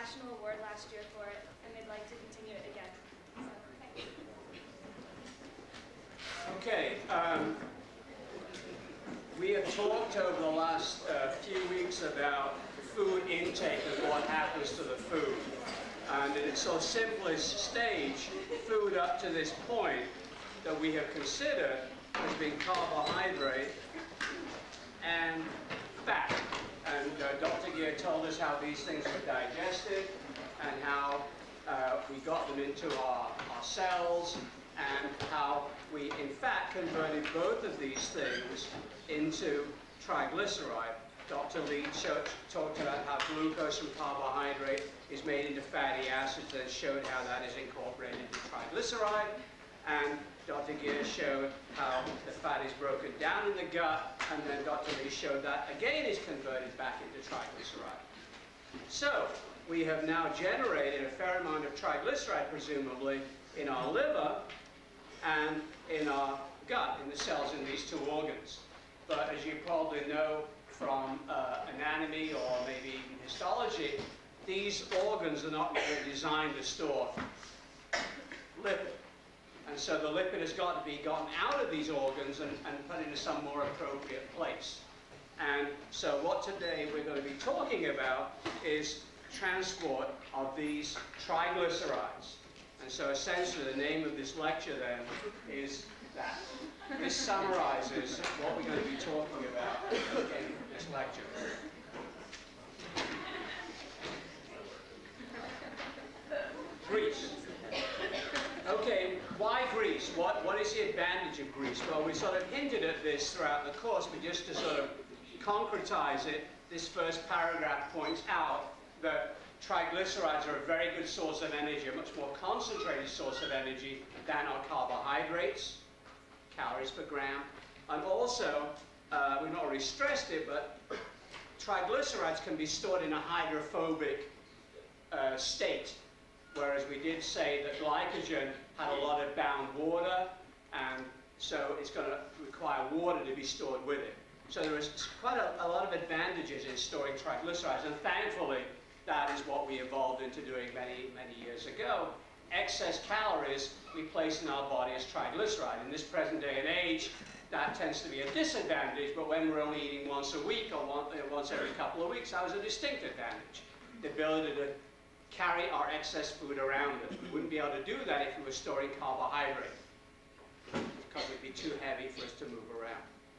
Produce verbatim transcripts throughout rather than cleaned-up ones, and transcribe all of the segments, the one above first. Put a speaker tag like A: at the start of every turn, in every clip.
A: national award last year for it, and they'd like to continue it again. So, thanks.
B: Okay. Um, we have talked over the last uh, few weeks about food intake and what happens to the food. And in its so simplest stage, food up to this point that we have considered has been carbohydrate and fat. And uh, Doctor Gear told us how these things were digested and how uh, we got them into our, our cells, and how we in fact converted both of these things into triglyceride. Doctor Lee showed, talked about how glucose from carbohydrate is made into fatty acids, and showed how that is incorporated into triglyceride. And Doctor Gear showed how the fat is broken down in the gut, and then Doctor Lee showed that again is converted back into triglyceride. So we have now generated a fair amount of triglyceride, presumably, in our liver and in our gut, in the cells in these two organs. But as you probably know from uh, anatomy or maybe even histology, these organs are not really designed to store lipid. And so the lipid has got to be gotten out of these organs and, and put into some more appropriate place. And so what today we're going to be talking about is transport of these triglycerides. And so essentially the name of this lecture then is that. This summarizes what we're going to be talking about in this lecture. Grease. Okay, why grease? What, what is the advantage of grease? Well, we sort of hinted at this throughout the course, but just to sort of concretize it, this first paragraph points out that triglycerides are a very good source of energy, a much more concentrated source of energy than are carbohydrates, calories per gram. And also, uh, we've not already stressed it, but triglycerides can be stored in a hydrophobic uh, state, whereas we did say that glycogen had a lot of bound water, and so it's going to require water to be stored with it. So there is quite a, a lot of advantages in storing triglycerides, and thankfully that is what we evolved into doing many, many years ago. Excess calories we place in our body as triglyceride. In this present day and age, that tends to be a disadvantage, but when we're only eating once a week or once every couple of weeks, that was a distinct advantage. The ability to carry our excess food around us. We wouldn't be able to do that if we were storing carbohydrate, because it would be too heavy for us to move around.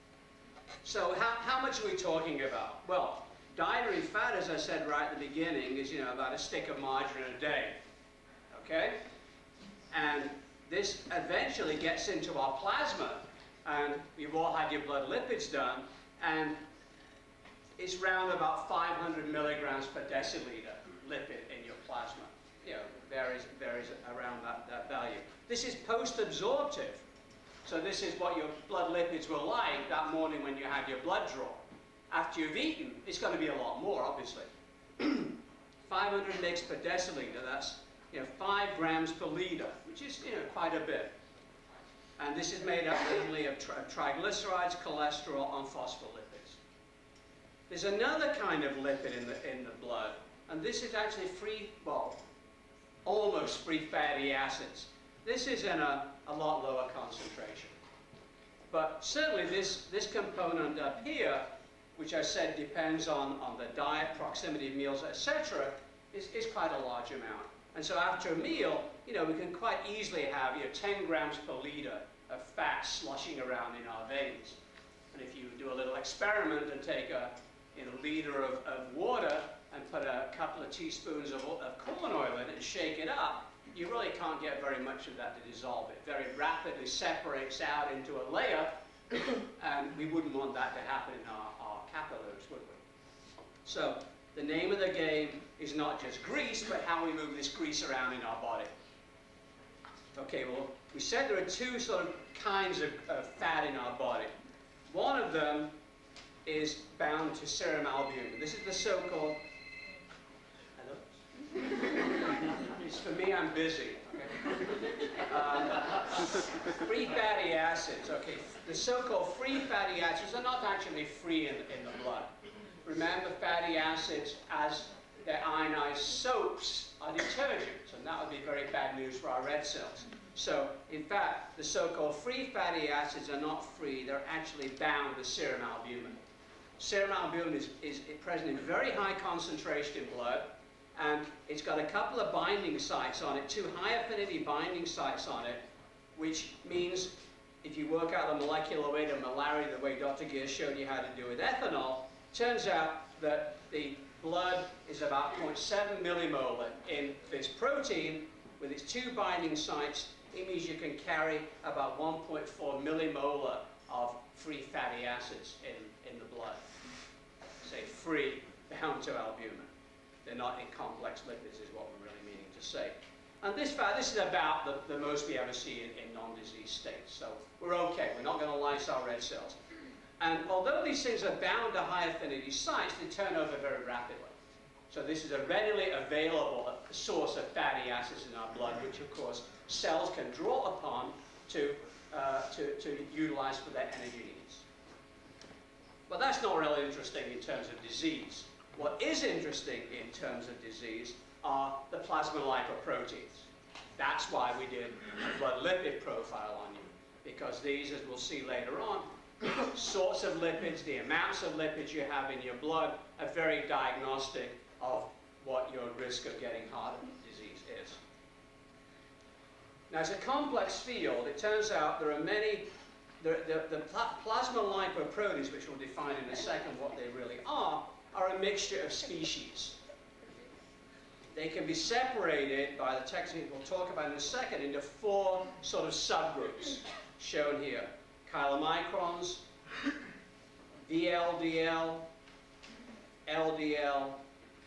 B: So how, how much are we talking about? Well, dietary fat, as I said right at the beginning, is, you know, about a stick of margarine a day. Okay? And this eventually gets into our plasma, and you've all had your blood lipids done, and it's around about five hundred milligrams per deciliter lipid in your plasma. You know, varies, varies around that, that value. This is post-absorptive. So this is what your blood lipids were like that morning when you had your blood draw. After you've eaten, it's going to be a lot more, obviously. five hundred mg per deciliter, that's, you know, five grams per liter, which is, you know, quite a bit. And this is made up mainly of tri triglycerides, cholesterol, and phospholipids. There's another kind of lipid in the, in the blood, and this is actually free, well, almost free fatty acids. This is in a, a lot lower concentration. But certainly this, this component up here, which I said depends on, on the diet, proximity of meals, et cetera, is, is quite a large amount. And so after a meal, you know, we can quite easily have, you know, ten grams per liter of fat slushing around in our veins. And if you do a little experiment and take a, you know, liter of, of water and put a couple of teaspoons of, of corn oil in it and shake it up, you really can't get very much of that to dissolve it. Very rapidly separates out into a layer, and we wouldn't want that to happen in our, our capillaries, would we? So the name of the game is not just grease, but how we move this grease around in our body. Okay, well, we said there are two sort of kinds of, of fat in our body. One of them is bound to serum albumin. This is the so-called, hello? It's for me, I'm busy. Okay? Um, free fatty acids. Okay, the so-called free fatty acids are not actually free in, in the blood. Remember, fatty acids, as their ionized soaps are detergents, and that would be very bad news for our red cells. So, in fact, the so-called free fatty acids are not free, they're actually bound with serum albumin. Serum albumin is, is present in very high concentration in blood, and it's got a couple of binding sites on it, two high affinity binding sites on it, which means if you work out the molecular weight of malaria the way Doctor Gear showed you how to do with ethanol, turns out that the blood is about zero point seven millimolar in this protein. With its two binding sites, it means you can carry about one point four millimolar of free fatty acids in, in the blood. Say free, bound to albumin. They're not in complex lipids is what we're really meaning to say. And this, this is about the, the most we ever see in, in non-disease states. So we're okay. We're not going to lyse our red cells. And although these things are bound to high affinity sites, they turn over very rapidly. So this is a readily available source of fatty acids in our blood, which of course cells can draw upon to, uh, to, to utilize for their energy needs. But that's not really interesting in terms of disease. What is interesting in terms of disease are the plasma lipoproteins. That's why we did a blood lipid profile on you, because these, as we'll see later on, sorts of lipids, the amounts of lipids you have in your blood are very diagnostic of what your risk of getting heart disease is. Now, it's a complex field. It turns out there are many, the, the, the plasma lipoproteins, which we'll define in a second what they really are, are a mixture of species. They can be separated by the technique we'll talk about in a second into four sort of subgroups, shown here. Chylomicrons, V L D L, L D L,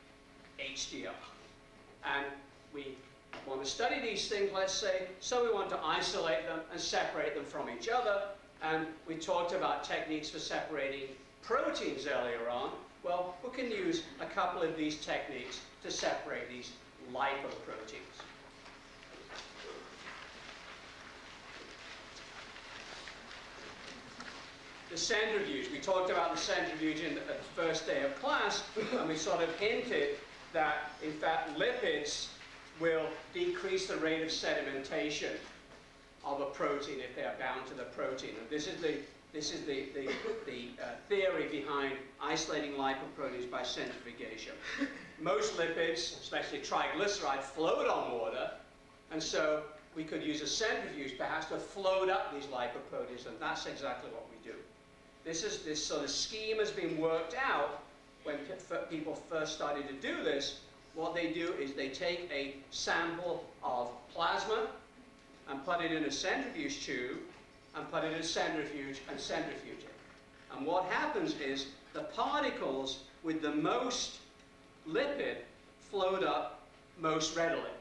B: H D L. And we want to study these things, let's say, so we want to isolate them and separate them from each other. And we talked about techniques for separating proteins earlier on. Well, we can use a couple of these techniques to separate these lipoproteins. The centrifuge. We talked about the centrifuge in the, the first day of class, and we sort of hinted that, in fact, lipids will decrease the rate of sedimentation of a protein if they are bound to the protein. And this is the This is the, the, the uh, theory behind isolating lipoproteins by centrifugation. Most lipids, especially triglycerides, float on water, and so we could use a centrifuge perhaps to float up these lipoproteins, and that's exactly what we do. This, is, this sort of scheme has been worked out when people first started to do this. What they do is they take a sample of plasma and put it in a centrifuge tube, and put it in a centrifuge and centrifuge it. And what happens is the particles with the most lipid float up most readily.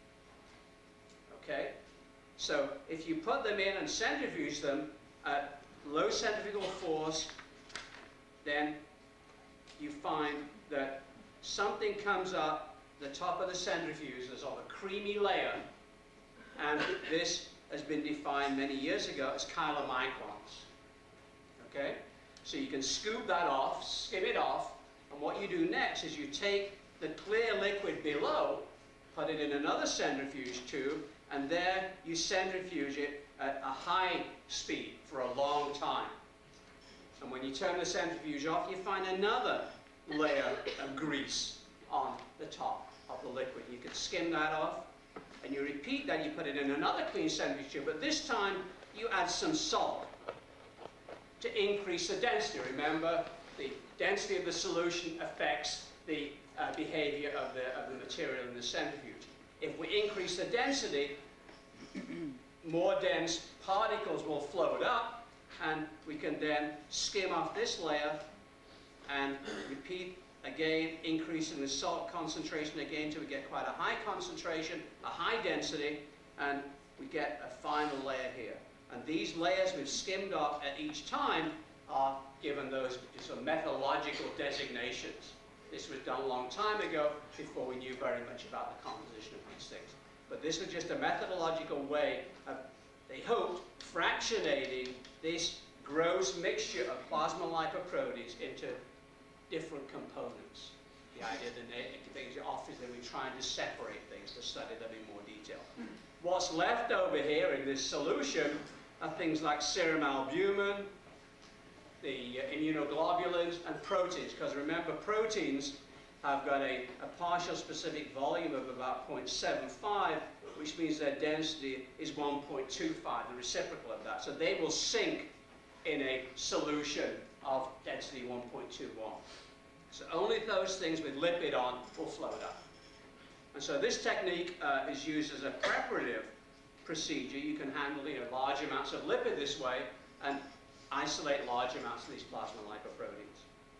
B: Okay? So if you put them in and centrifuge them at low centrifugal force, then you find that something comes up the top of the centrifuge, there's sort of a creamy layer, and this has been defined many years ago as chylomicrons. Okay? So you can scoop that off, skim it off, and what you do next is you take the clear liquid below, put it in another centrifuge tube, and there you centrifuge it at a high speed for a long time. And when you turn the centrifuge off, you find another layer of grease on the top of the liquid. You can skim that off, and you repeat that, you put it in another clean centrifuge tube, but this time you add some salt to increase the density. Remember, the density of the solution affects the uh, behavior of the, of the material in the centrifuge. If we increase the density, more dense particles will float up, and we can then skim off this layer and repeat again, increasing the salt concentration again till we get quite a high concentration, a high density, and we get a final layer here. And these layers we've skimmed off at each time are given those sort of methodological designations. This was done a long time ago before we knew very much about the composition of these things. But this was just a methodological way of, they hoped, fractionating this gross mixture of plasma lipoproteins into different components. The idea that the things off is that we're trying to separate things to study them in more detail. What's left over here in this solution are things like serum albumin, the immunoglobulins, and proteins. Because remember, proteins have got a, a partial specific volume of about zero point seven five, which means their density is one point two five, the reciprocal of that. So they will sink in a solution of density one point two one. So only those things with lipid on will float up. And so this technique uh, is used as a preparative procedure. You can handle you know, large amounts of lipid this way and isolate large amounts of these plasma lipoproteins.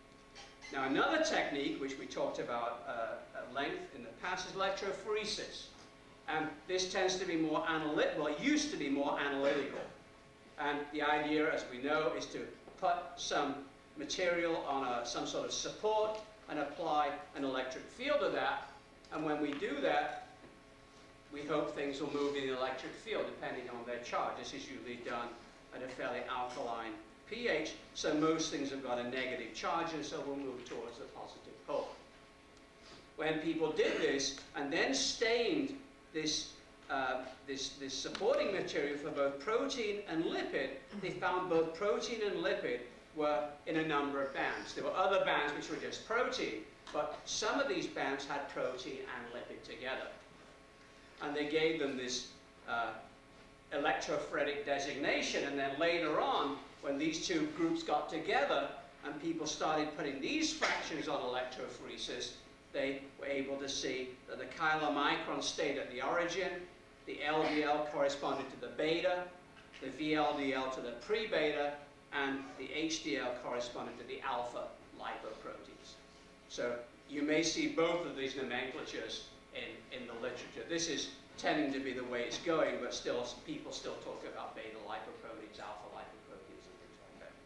B: Now another technique, which we talked about uh, at length in the past, is electrophoresis. And this tends to be more analytical, well, it used to be more analytical. And the idea, as we know, is to put some material on a, some sort of support and apply an electric field to that. And when we do that, we hope things will move in the electric field depending on their charge. This is usually done at a fairly alkaline pH, so most things have got a negative charge, and so we'll move towards the positive pole. When people did this and then stained this, uh, this, this supporting material for both protein and lipid, they found both protein and lipid were in a number of bands. There were other bands which were just protein, but some of these bands had protein and lipid together. And they gave them this uh, electrophoretic designation, and then later on, when these two groups got together and people started putting these fractions on electrophoresis, they were able to see that the chylomicron stayed at the origin, the L D L corresponded to the beta, the V L D L to the pre-beta, and the H D L corresponded to the alpha lipoproteins. So you may see both of these nomenclatures in, in the literature. This is tending to be the way it's going, but still, people still talk about beta lipoproteins, alpha lipoproteins, and things like that.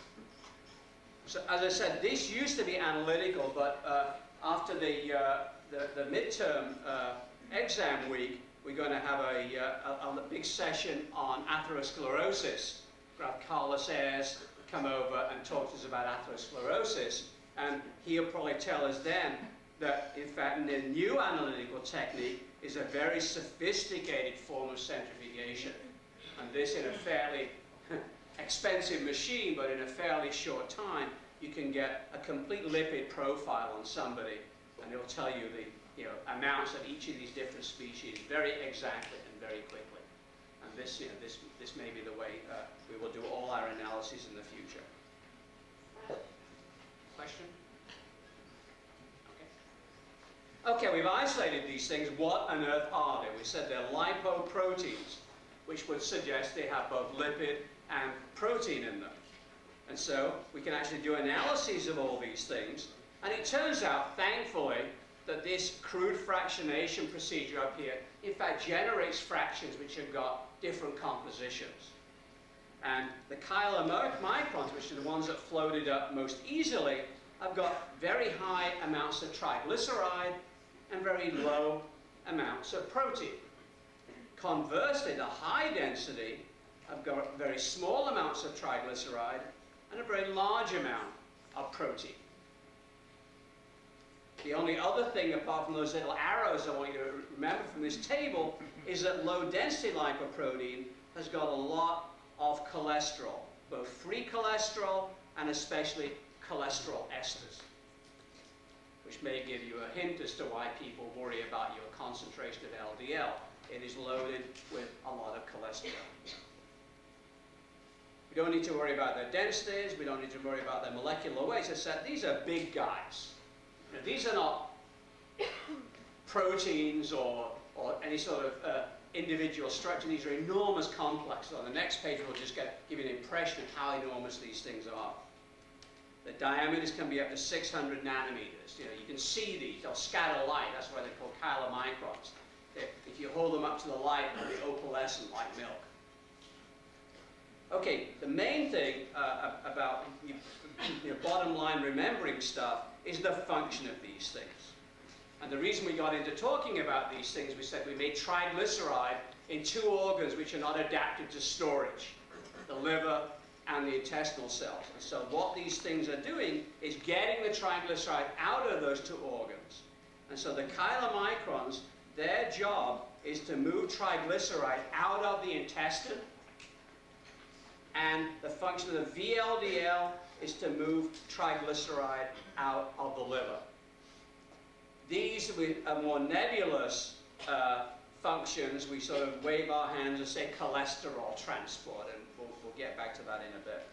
B: So as I said, this used to be analytical, but uh, after the, uh, the, the midterm uh, exam week, we're going to have a, uh, a, a big session on atherosclerosis. We'll have Carlos Ayres come over and talk to us about atherosclerosis, and he'll probably tell us then that, in fact, the new analytical technique is a very sophisticated form of centrifugation. And this, in a fairly expensive machine, but in a fairly short time, you can get a complete lipid profile on somebody, and it'll tell you the you know, amounts of each of these different species very exactly and very quickly. And this, you know, this, this may be the way uh, we will do all our analyses in the future. Question? Okay, we've isolated these things. What on earth are they? We said they're lipoproteins, which would suggest they have both lipid and protein in them. And so we can actually do analyses of all these things. And it turns out, thankfully, that this crude fractionation procedure up here, in fact, generates fractions which have got different compositions. And the chylomicrons, which are the ones that floated up most easily, have got very high amounts of triglyceride and very low amounts of protein. Conversely, the high density have got very small amounts of triglyceride and a very large amount of protein. The only other thing, apart from those little arrows I want you to remember from this table, is that low-density lipoprotein has got a lot of cholesterol, both free cholesterol and especially cholesterol esters, which may give you a hint as to why people worry about your concentration of L D L. It is loaded with a lot of cholesterol. We don't need to worry about their densities. We don't need to worry about their molecular weights. As I said, these are big guys. Now, these are not proteins or, or any sort of uh, individual structure. These are enormous complexes. On the next page, we'll just get, give you an impression of how enormous these things are. The diameters can be up to six hundred nanometers. You know, you can see these. They'll scatter light. That's why they're called chylomicrons. If you hold them up to the light, they'll be opalescent like milk. Okay, the main thing uh, about you, you know, bottom line remembering stuff is the function of these things. And the reason we got into talking about these things, we said we made triglyceride in two organs which are not adapted to storage, the liver and the intestinal cells. And so what these things are doing is getting the triglyceride out of those two organs. And so the chylomicrons, their job is to move triglyceride out of the intestine, and the function of the V L D L is to move triglyceride out of the liver. These are more nebulous uh, functions. We sort of wave our hands and say cholesterol transport, and we'll, we'll get back to that in a bit.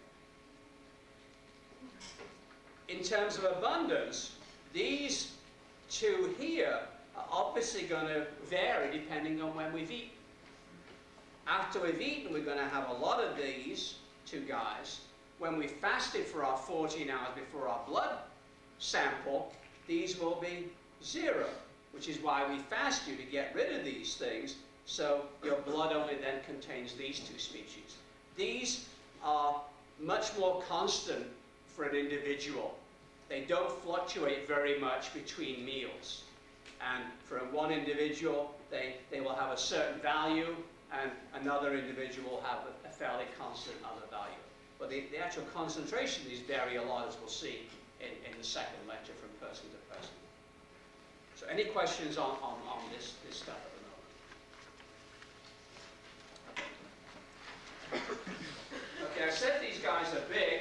B: In terms of abundance, these two here are obviously going to vary depending on when we've eaten. After we've eaten, we're going to have a lot of these two guys. When we fasted for our fourteen hours before our blood sample, these will be zero, which is why we fast you, to get rid of these things, so your blood only then contains these two species. These are much more constant for an individual. They don't fluctuate very much between meals. And for one individual, they, they will have a certain value, and another individual will have a, a fairly constant other value. But the, the actual concentration of these vary a lot, as we'll see in, in the second lecture, from person to person. So any questions on, on, on this, this stuff at the moment? Okay, I said these guys are big.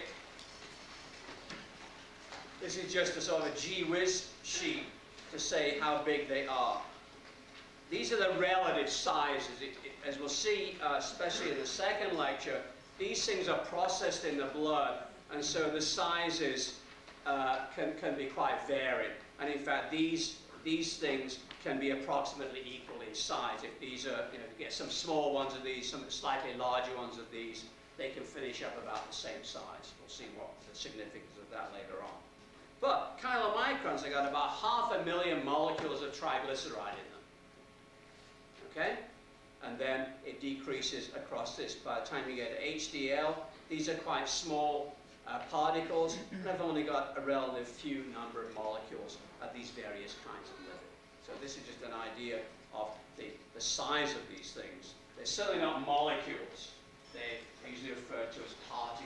B: This is just a sort of gee whiz sheet to say how big they are. These are the relative sizes. It, it, as we'll see, uh, especially in the second lecture, these things are processed in the blood, and so the sizes uh, can, can be quite varied. And in fact, these, these things can be approximately equal in size. If these are, you know, if you get some small ones of these, some slightly larger ones of these, they can finish up about the same size. We'll see what the significance of that later on. But chylomicrons have got about half a million molecules of triglyceride in them. Okay? And then it decreases across this. By the time you get to H D L, these are quite small uh, particles, and I've only got a relative few number of molecules of these various kinds of lipid. So this is just an idea of the, the size of these things. They're certainly not molecules. They're usually referred to as particles.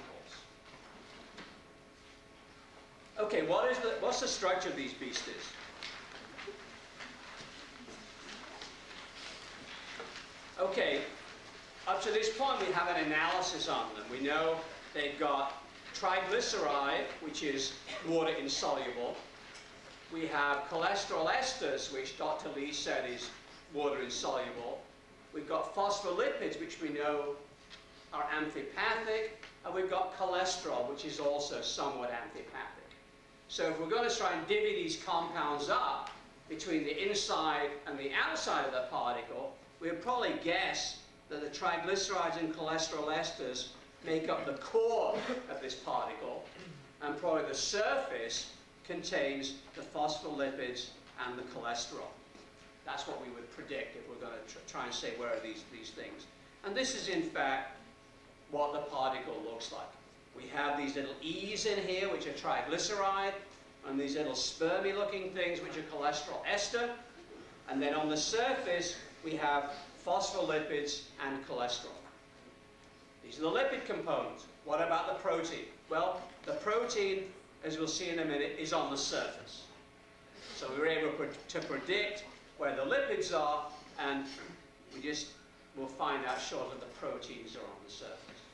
B: Okay, what is the, what's the structure of these beasties? Okay, up to this point we have an analysis on them. We know they've got triglyceride, which is water insoluble. We have cholesterol esters, which Doctor Lee said is water insoluble. We've got phospholipids, which we know are amphipathic. And we've got cholesterol, which is also somewhat amphipathic. So if we're going to try and divvy these compounds up between the inside and the outside of the particle, we would probably guess that the triglycerides and cholesterol esters make up the core of this particle, and probably the surface contains the phospholipids and the cholesterol. That's what we would predict if we're going to tr try and say where are these, these things. And this is, in fact, what the particle looks like. We have these little E's in here, which are triglyceride, and these little spermy-looking things, which are cholesterol ester. And then on the surface, we have phospholipids and cholesterol. These are the lipid components. What about the protein? Well, the protein, as we'll see in a minute, is on the surface. So we were able to predict where the lipids are, and we just will find out shortly the proteins are on the surface.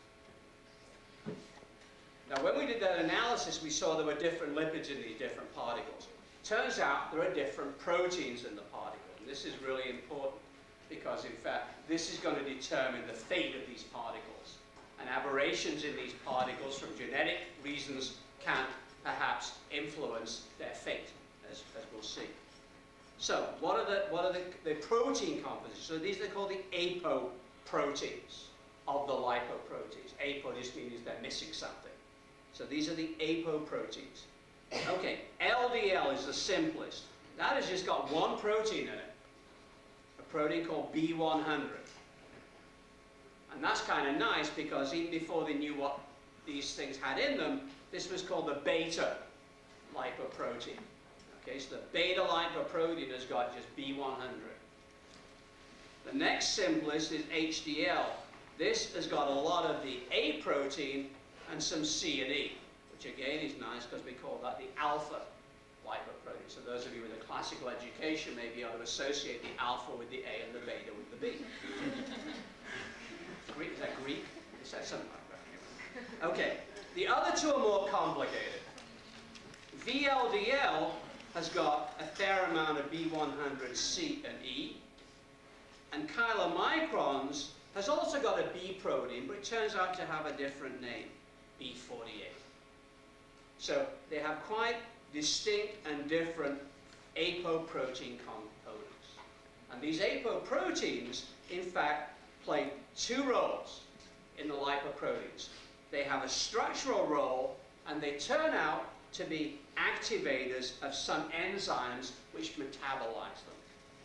B: Now, when we did that analysis, we saw there were different lipids in these different particles. Turns out there are different proteins in the particle, and this is really important because, in fact, this is going to determine the fate of these particles. And aberrations in these particles from genetic reasons can perhaps influence their fate, as, as we'll see. So, what are the, what are the, the protein compositions? So these are called the apoproteins of the lipoproteins. Apo just means they're missing something. So these are the apoproteins. Okay, L D L is the simplest. That has just got one protein in it, a protein called B one hundred. And that's kind of nice because even before they knew what these things had in them, this was called the beta lipoprotein. Okay, so the beta lipoprotein has got just B one hundred. The next simplest is H D L. This has got a lot of the A protein, and some C and E, which again is nice because we call that the alpha lipoprotein. So those of you with a classical education may be able to associate the alpha with the A and the beta with the B. Greek, is that Greek? Is that something like that? Okay, the other two are more complicated. V L D L has got a fair amount of B one hundred C and E, and chylomicrons has also got a B protein, but it turns out to have a different name, B forty-eight. So they have quite distinct and different apoprotein components. And these apoproteins, in fact, play two roles in the lipoproteins. They have a structural role, and they turn out to be activators of some enzymes which metabolize them.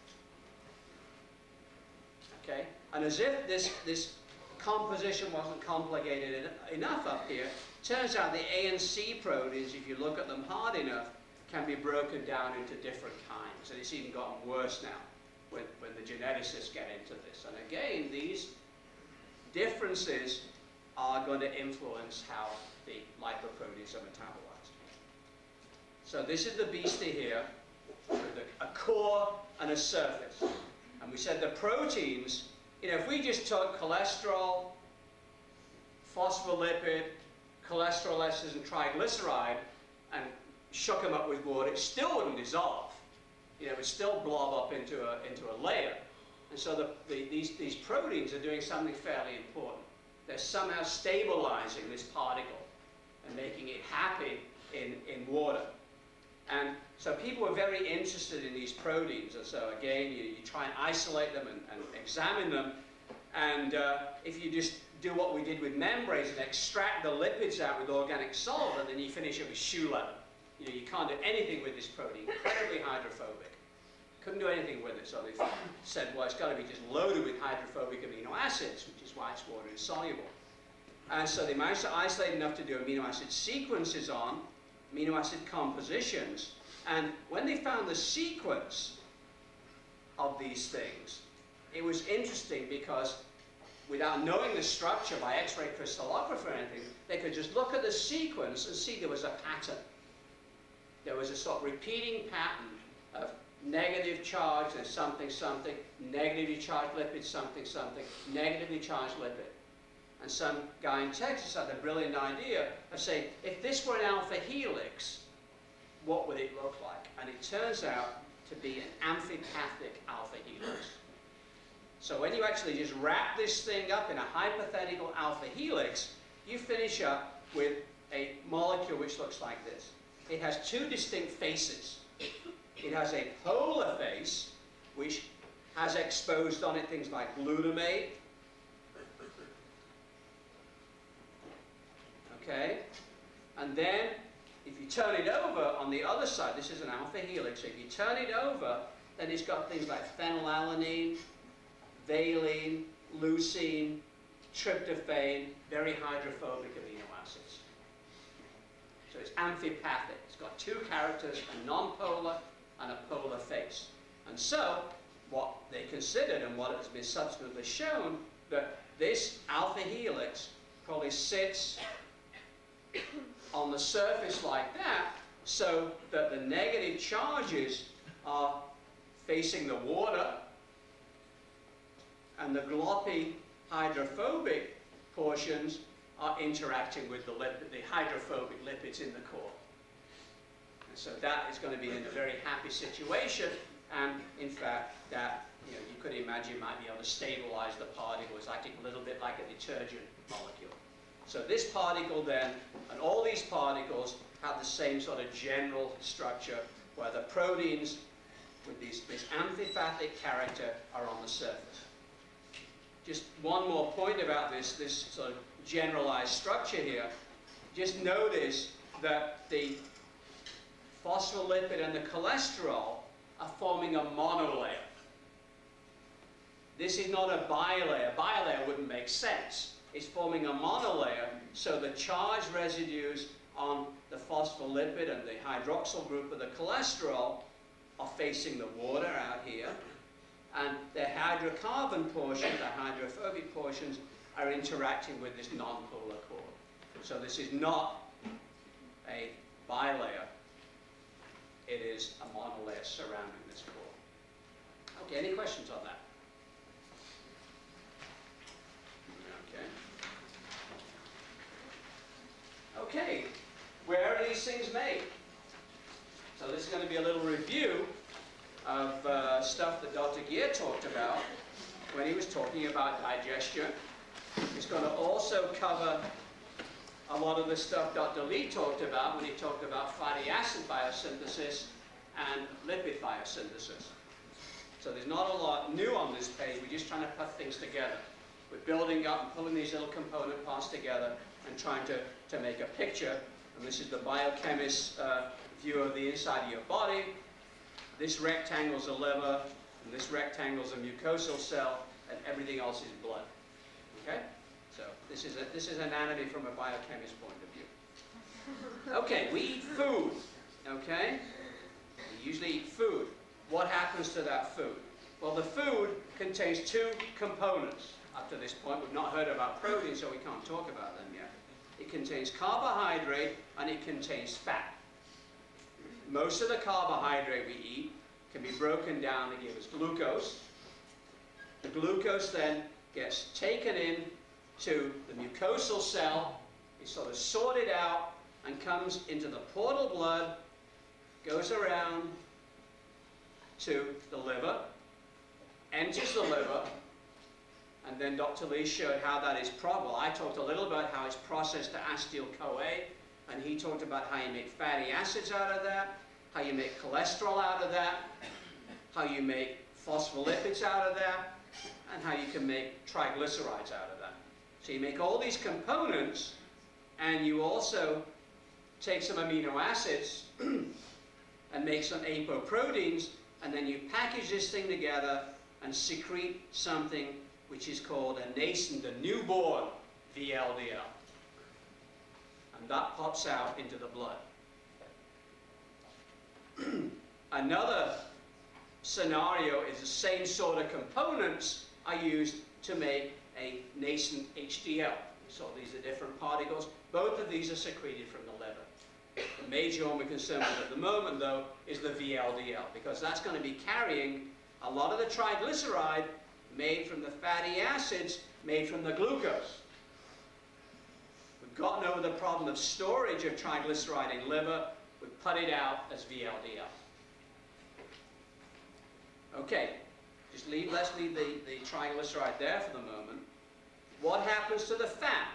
B: Okay? And as if this, this composition wasn't complicated en enough up here, turns out the A and C proteins, if you look at them hard enough, can be broken down into different kinds. And it's even gotten worse now when, when the geneticists get into this. And again, these differences are going to influence how the lipoproteins are metabolized. So this is the beastie here, with a, a core and a surface. And we said the proteins, you know, if we just took cholesterol, phospholipid, cholesterol esters, and triglyceride, and shook them up with water, it still wouldn't dissolve. You know, it would still blob up into a, into a layer. And so the, the, these, these proteins are doing something fairly important. They're somehow stabilizing this particle and making it happy in, in water. And so people were very interested in these proteins. And so again, you, you try and isolate them and, and examine them. And uh, if you just do what we did with membranes and extract the lipids out with organic solvent, then you finish it with shoe leather. You know, you can't do anything with this protein. Incredibly hydrophobic. Couldn't do anything with it. So they said, well, it's got to be just loaded with hydrophobic amino acids, which is why it's water insoluble. And so they managed to isolate enough to do amino acid sequences on, amino acid compositions. And when they found the sequence of these things, it was interesting because without knowing the structure by X-ray crystallography or anything, they could just look at the sequence and see there was a pattern. There was a sort of repeating pattern of negative charge, there's something, something, negatively charged lipid, something, something, negatively charged lipid. And some guy in Texas had a brilliant idea of saying, if this were an alpha helix, what would it look like? And it turns out to be an amphipathic alpha helix. So when you actually just wrap this thing up in a hypothetical alpha helix, you finish up with a molecule which looks like this. It has two distinct faces. It has a polar face, which has exposed on it things like glutamate. Okay? And then, if you turn it over on the other side, this is an alpha helix, so if you turn it over, then it's got things like phenylalanine, valine, leucine, tryptophan, very hydrophobic amino acids. So it's amphipathic. It's got two characters, a non-polar and a polar face. And so, what they considered and what has been subsequently shown, that this alpha helix probably sits on the surface like that, so that the negative charges are facing the water, and the gloppy hydrophobic portions are interacting with the, lipid, the hydrophobic lipids in the core. And so that is going to be in a very happy situation, and in fact, that, you know, you could imagine you might be able to stabilize the particles, acting a little bit like a detergent molecule. So this particle then, and all these particles have the same sort of general structure, where the proteins with these, this amphipathic character are on the surface. Just one more point about this, this sort of generalized structure here. Just notice that the phospholipid and the cholesterol are forming a monolayer. This is not a bilayer. Bilayer wouldn't make sense. It's forming a monolayer, so the charge residues on the phospholipid and the hydroxyl group of the cholesterol are facing the water out here, and the hydrocarbon portion, the hydrophobic portions, are interacting with this non-polar core. So this is not a bilayer. It is a monolayer surrounding this core. Okay, any questions on that? Okay. Okay, where are these things made? So this is going to be a little review of uh, stuff that Doctor Gear talked about when he was talking about digestion. He's going to also cover a lot of the stuff Doctor Lee talked about when he talked about fatty acid biosynthesis and lipid biosynthesis. So there's not a lot new on this page. We're just trying to put things together. We're building up and pulling these little component parts together and trying to, to make a picture. And this is the biochemist's uh, view of the inside of your body. This rectangle's a liver, and this rectangle's a mucosal cell, and everything else is blood. Okay? So this is, a, this is anatomy from a biochemist's point of view. Okay, we eat food. Okay? We usually eat food. What happens to that food? Well, the food contains two components. Up to this point, we've not heard about protein, so we can't talk about them yet. It contains carbohydrate, and it contains fat. Most of the carbohydrate we eat can be broken down to give us glucose. The glucose then gets taken in to the mucosal cell, is sort of sorted out, and comes into the portal blood, goes around to the liver, enters the liver, and then Doctor Lee showed how that is probable. I talked a little about how it's processed to acetyl-CoA, and he talked about how you make fatty acids out of that, how you make cholesterol out of that, how you make phospholipids out of that, and how you can make triglycerides out of that. So you make all these components, and you also take some amino acids and make some apoproteins, and then you package this thing together and secrete something which is called a nascent, a newborn V L D L. And that pops out into the blood. Another scenario is the same sort of components are used to make a nascent H D L. So these are different particles. Both of these are secreted from the liver. The major one we're concerned with at the moment, though, is the V L D L, because that's going to be carrying a lot of the triglyceride made from the fatty acids made from the glucose. We've gotten over the problem of storage of triglyceride in liver. We've put it out as V L D L. Okay, just leave, let's leave the, the triglyceride there for the moment. What happens to the fat?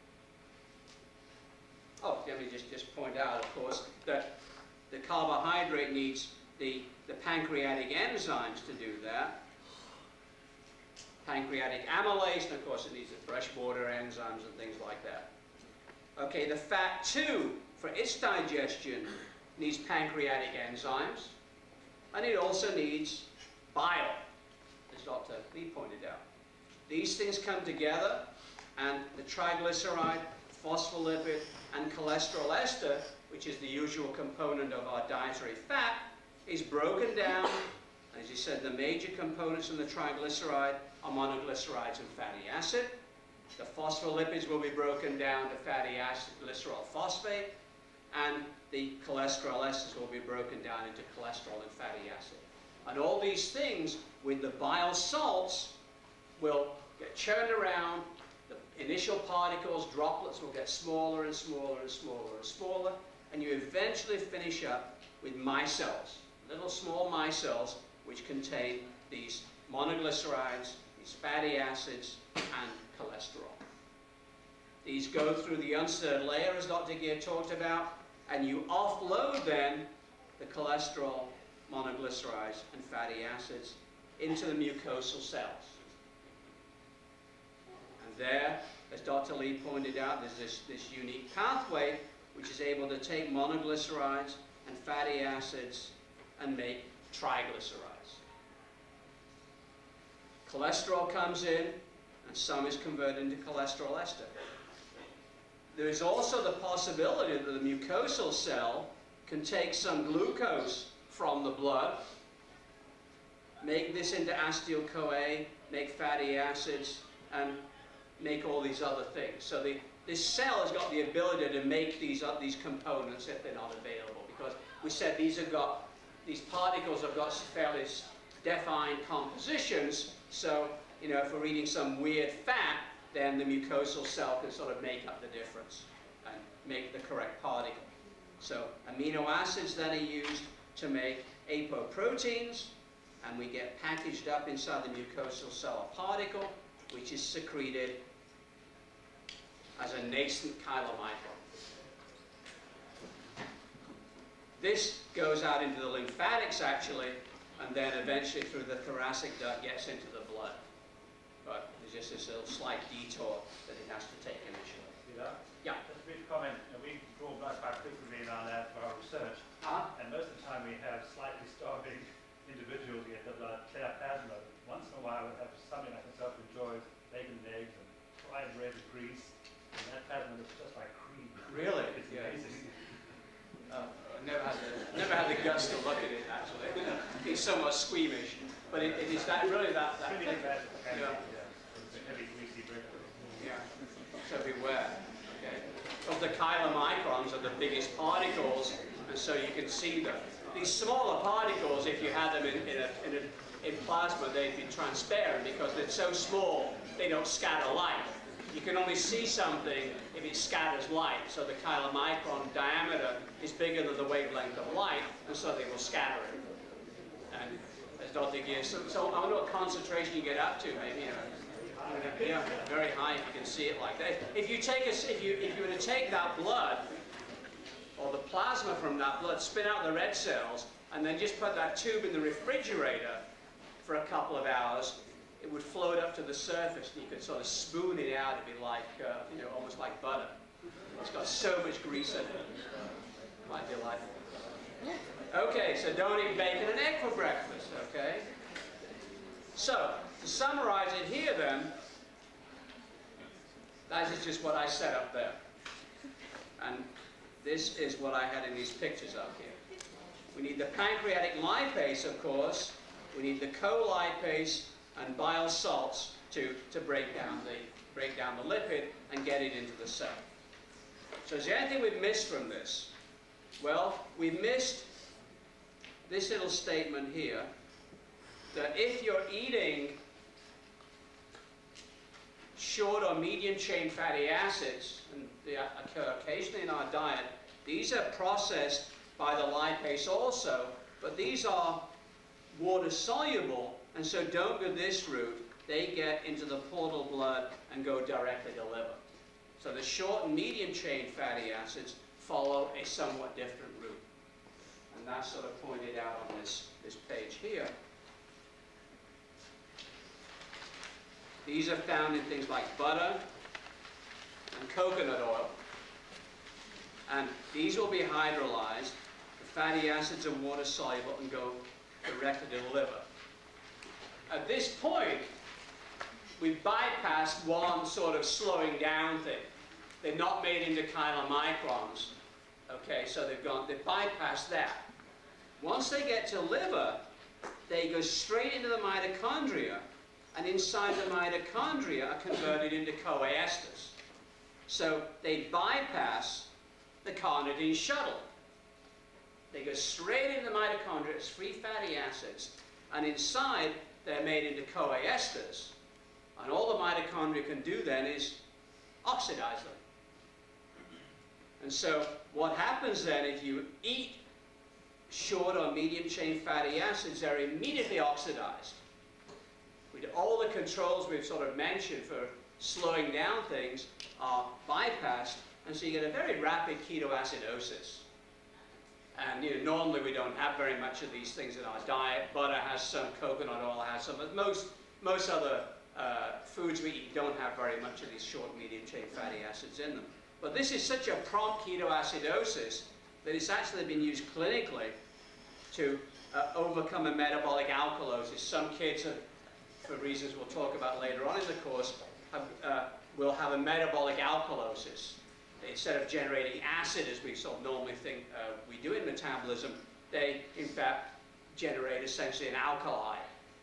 B: Oh, let me just, just point out, of course, that the carbohydrate needs the, the pancreatic enzymes to do that. Pancreatic amylase, and of course it needs the fresh water enzymes and things like that. Okay, the fat too, for its digestion, needs pancreatic enzymes, and it also needs bile, as Doctor Lee pointed out. These things come together, and the triglyceride, phospholipid, and cholesterol ester, which is the usual component of our dietary fat, is broken down. As you said, the major components in the triglyceride are monoglycerides and fatty acid. The phospholipids will be broken down to fatty acid, glycerol phosphate, and the cholesterol esters will be broken down into cholesterol and fatty acid. And all these things, with the bile salts, will get churned around. The initial particles, droplets, will get smaller and smaller and smaller and smaller, and you eventually finish up with micelles, little small micelles, which contain these monoglycerides, these fatty acids, and cholesterol. These go through the unstirred layer, as Doctor Gear talked about, and you offload then the cholesterol, monoglycerides, and fatty acids into the mucosal cells. And there, as Doctor Lee pointed out, there's this, this unique pathway which is able to take monoglycerides and fatty acids and make triglycerides. Cholesterol comes in, and some is converted into cholesterol ester. There is also the possibility that the mucosal cell can take some glucose from the blood, make this into acetyl-CoA, make fatty acids, and make all these other things. So the, this cell has got the ability to make these, uh, these components if they're not available, because we said these have got, these particles have got fairly defined compositions, so, you know, if we're eating some weird fat, then the mucosal cell can sort of make up the difference and make the correct particle. So amino acids then are used to make apoproteins, and we get packaged up inside the mucosal cell a particle, which is secreted as a nascent chylomicron. This goes out into the lymphatics, actually, and then eventually through the thoracic duct gets into the blood. But there's just this little slight detour that it has to take initially.
C: Peter?
B: Yeah.
C: Just a brief comment. You know, we draw blood quite frequently in our lab for our research,
B: Uh-huh.
C: and most of the time we have slightly starving individuals get the blood clear plasma. Once in a while we have somebody like myself who enjoys bacon and eggs and fried bread and grease, and that plasma looks just like cream.
B: Really?
C: It's
B: Yeah.
C: amazing.
B: Uh, I never had the never had the guts to look at it, actually. He's somewhat squeamish, but it, it is that really that that
C: It's really
B: thing.
C: bad.
B: Yeah.
C: Yeah. It's a heavy, greasy bread.
B: Yeah. So beware. Okay. Of the chylomicrons are the biggest particles, and so you can see them. These smaller particles, if you had them in, in, a, in, a, in plasma, they'd be transparent because they're so small they don't scatter light. You can only see something if it scatters light. So the chylomicron diameter is bigger than the wavelength of light, and so they will scatter it. And I don't think you. So, so I wonder what concentration you get up to. Maybe, you know, yeah, very high if you can see it like that. If you take a, if you if you were to take that blood or the plasma from that blood, spin out the red cells, and then just put that tube in the refrigerator for a couple of hours, it would float up to the surface, and you could sort of spoon it out. It'd be like, uh, you know, almost like butter. It's got so much grease in it. Might be like. Okay, so don't eat bacon and egg for breakfast, okay? So, to summarize it here then, that is just what I set up there. And this is what I had in these pictures up here. We need the pancreatic lipase, of course. We need the colipase and bile salts to, to break down the break down the lipid and get it into the cell. So is there anything we've missed from this? Well, we missed this little statement here, that if you're eating short or medium chain fatty acids, and they occur occasionally in our diet, these are processed by the lipase also, but these are water soluble, and so don't go this route. They get into the portal blood and go directly to liver. So the short and medium chain fatty acids follow a somewhat different route. And that's sort of pointed out on this, this page here. These are found in things like butter and coconut oil. And these will be hydrolyzed. The fatty acids are water soluble and go directly to the liver. At this point, we've bypassed one sort of slowing down thing. They're not made into chylomicrons. Okay, so they've gone, they've bypassed that. Once they get to liver, they go straight into the mitochondria, and inside the mitochondria are converted into CoA esters. So they bypass the carnitine shuttle. They go straight into the mitochondria as free fatty acids, and inside they're made into CoA esters. And all the mitochondria can do then is oxidize them. And so what happens then if you eat short or medium chain fatty acids, they're immediately oxidized. With all the controls we've sort of mentioned for slowing down things are bypassed, and so you get a very rapid ketoacidosis. And you know, normally we don't have very much of these things in our diet. Butter has some, coconut oil has some, but most, most other uh, foods we eat don't have very much of these short, medium chain fatty acids in them. But this is such a prompt ketoacidosis that it's actually been used clinically to uh, overcome a metabolic alkalosis. Some kids, have, for reasons we'll talk about later on in the course, have, uh, will have a metabolic alkalosis. Instead of generating acid, as we sort of normally think uh, we do in metabolism, they, in fact, generate essentially an alkali.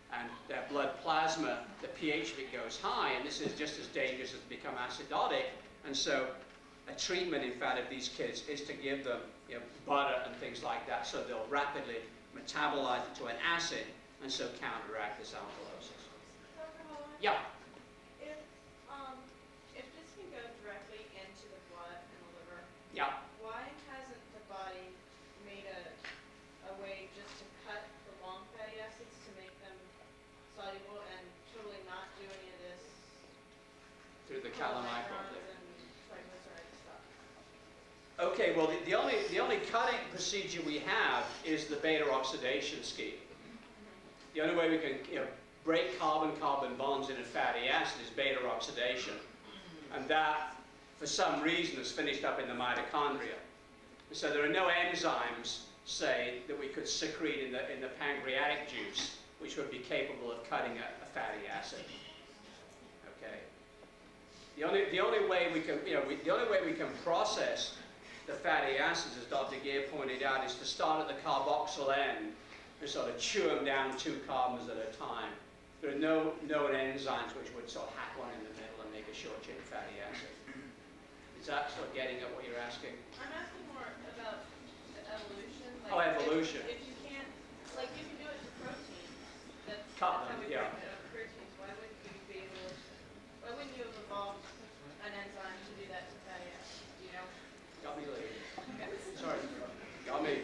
B: and their blood plasma, the pH of it goes high, and this is just as dangerous as to become acidotic. And so a treatment, in fact, of these kids is to give them, you know, butter and things like that, so they'll rapidly metabolize it to an acid, and so counteract this alkalosis.
D: Doctor Holloway?
B: Yeah.
D: If, um, if this can go directly into the blood and the liver,
B: Yeah.
D: why hasn't the body made a, a way just to cut the long fatty acids to make them soluble and totally not do any of this
B: Through the chylomicron.
D: and triglyceride stuff?
B: Okay, well, the, the, only, the only cutting procedure we have is the beta oxidation scheme. The only way we can, you know, break carbon-carbon bonds in a fatty acid is beta oxidation. And that, for some reason, is finished up in the mitochondria. And so there are no enzymes, say, that we could secrete in the, in the pancreatic juice, which would be capable of cutting a, a fatty acid. Okay? The only, the only way we can, you know, we, the only way we can process the fatty acids, as Doctor Gear pointed out, is to start at the carboxyl end and sort of chew them down two carbons at a time. There are no known enzymes which would sort of hack one in the middle and make a short-chain fatty acid. Is that sort of getting at what you're asking?
D: I'm asking more about the evolution. Like
B: Oh, evolution.
D: If, if you can't, like you can do it to protein. That's,
B: Cut
D: that's how
B: them,
D: we
B: yeah.
D: break it up proteins. Why wouldn't you be able to, why wouldn't you have evolved an enzyme to do that to fatty acids? Do you know?
B: Got me late. Sorry. Got me.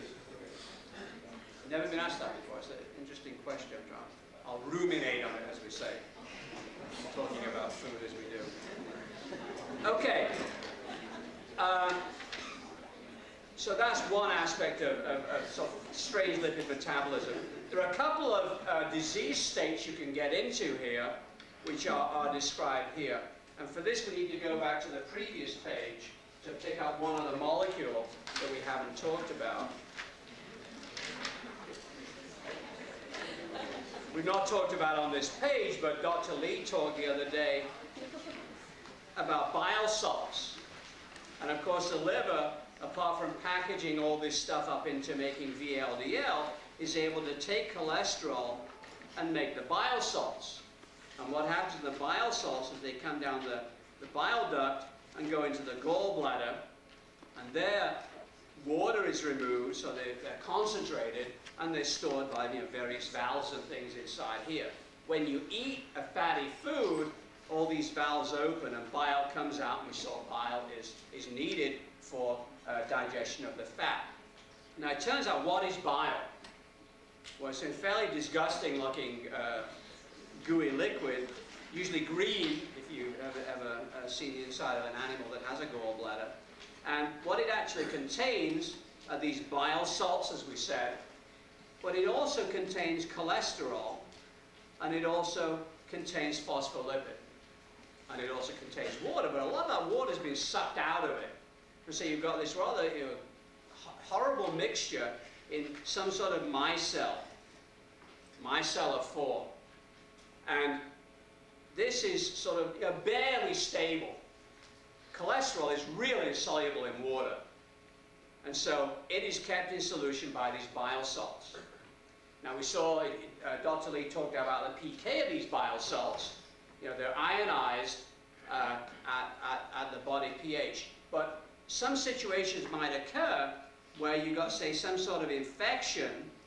B: Never been asked that before. It's an interesting question, John. I'll ruminate on it, as we say. Talking about food as we do. Okay. Um, so that's one aspect of, of, of sort of strange lipid metabolism. There are a couple of uh, disease states you can get into here, which are, are described here. And for this, we need to go back to the previous page to pick up one other molecule that we haven't talked about. We've not talked about on this page, but Doctor Lee talked the other day about bile salts. And of course, the liver, apart from packaging all this stuff up into making V L D L, is able to take cholesterol and make the bile salts. And what happens in the bile salts is they come down the, the bile duct and go into the gallbladder, and there water is removed, so they, they're concentrated, and they're stored by, you know, various valves and things inside here. When you eat a fatty food, all these valves open and bile comes out, and we saw bile is, is needed for uh, digestion of the fat. Now it turns out, what is bile? Well, it's a fairly disgusting looking uh, gooey liquid, usually green, if you've ever, ever uh, seen the inside of an animal that has a gallbladder. And what it actually contains are these bile salts, as we said, but it also contains cholesterol, and it also contains phospholipid, and it also contains water, but a lot of that water has been sucked out of it. And so you've got this rather, you know, horrible mixture in some sort of micelle, micellar form. And this is sort of, you know, barely stable. Cholesterol is really insoluble in water. And so it is kept in solution by these bile salts. Now we saw, uh, Doctor Lee talked about the P K of these bile salts. You know, they're ionized uh, at, at, at the body pH. But some situations might occur where you've got, say, some sort of infection,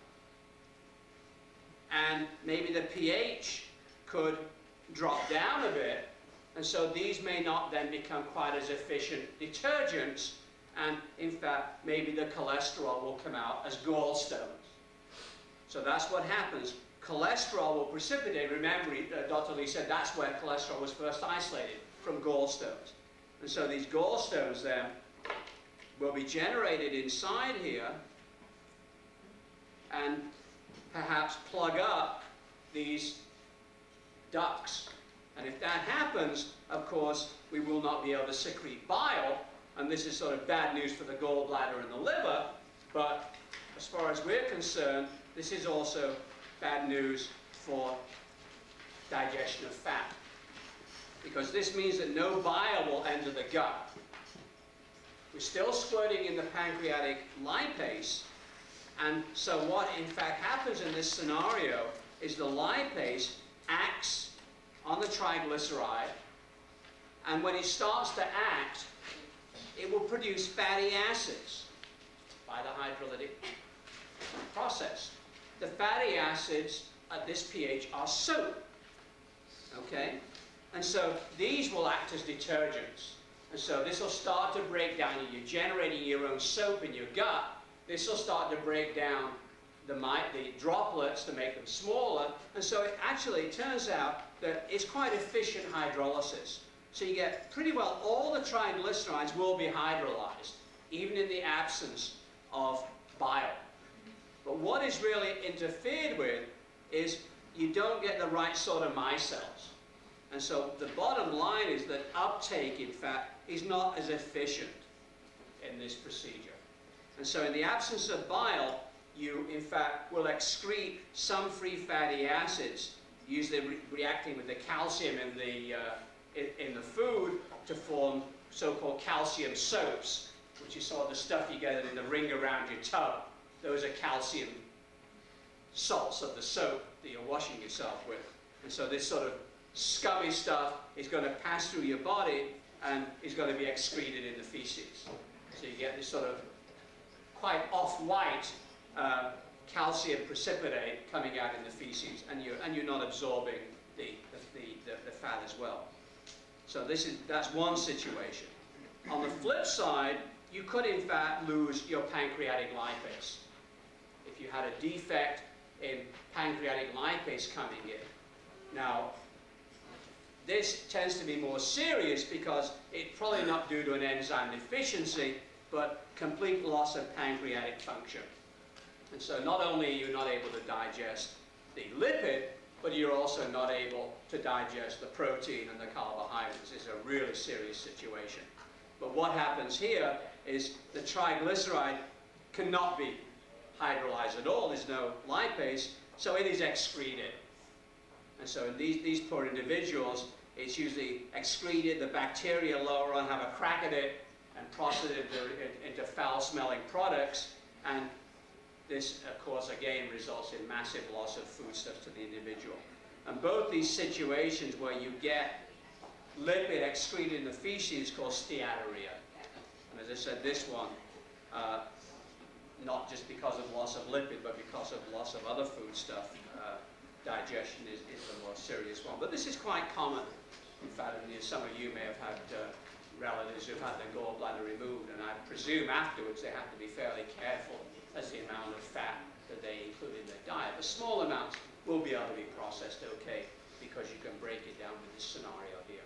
B: and maybe the pH could drop down a bit, and so these may not then become quite as efficient detergents, and in fact, maybe the cholesterol will come out as gallstones. So that's what happens. Cholesterol will precipitate. Remember, uh, Doctor Lee said that's where cholesterol was first isolated, from gallstones. And so these gallstones then will be generated inside here and perhaps plug up these ducts. And if that happens, of course, we will not be able to secrete bile, and this is sort of bad news for the gallbladder and the liver, but as far as we're concerned, this is also bad news for digestion of fat, because this means that no bile will enter the gut. We're still squirting in the pancreatic lipase, and so what in fact happens in this scenario is the lipase acts on the triglyceride, and when it starts to act, it will produce fatty acids by the hydrolytic process. The fatty acids at this pH are soap, okay? And so these will act as detergents. And so this will start to break down. You're generating your own soap in your gut. This will start to break down the, the droplets to make them smaller. And so it actually it turns out that it's quite efficient hydrolysis. So you get pretty well all the triglycerides will be hydrolyzed, even in the absence of bile. But what is really interfered with is you don't get the right sort of micelles. And so the bottom line is that uptake, in fact, is not as efficient in this procedure. And so in the absence of bile, you, in fact, will excrete some free fatty acids, usually re reacting with the calcium in the, uh, in, in the food to form so-called calcium soaps, which is sort of the stuff you get in the ring around your tub. Those are calcium salts of the soap that you're washing yourself with. And so this sort of scummy stuff is going to pass through your body and is going to be excreted in the feces. So you get this sort of quite off-white uh, calcium precipitate coming out in the feces, and you're, and you're not absorbing the, the, the, the fat as well. So this is, that's one situation. On the flip side, you could in fact lose your pancreatic lipase. If you had a defect in pancreatic lipase coming in. Now, this tends to be more serious because it's probably not due to an enzyme deficiency, but complete loss of pancreatic function. And so not only are you not able to digest the lipid, but you're also not able to digest the protein and the carbohydrates. It's a really serious situation. But what happens here is the triglyceride cannot be hydrolyzed at all. There's no lipase, so it is excreted. And so in these, these poor individuals, it's usually excreted. The bacteria lower on have a crack at it and process it into foul-smelling products. And this, of course, again, results in massive loss of foodstuffs to the individual. And both these situations where you get lipid excreted in the feces is called steatorrhea. And as I said, this one, uh, not just because of loss of lipid, but because of loss of other foodstuff, uh, digestion is, is the more serious one. But this is quite common. In fact, some of you may have had uh, relatives who've had their gallbladder removed, and I presume afterwards they have to be fairly careful as the amount of fat that they include in their diet. But small amounts will be able to be processed okay, because you can break it down with this scenario here.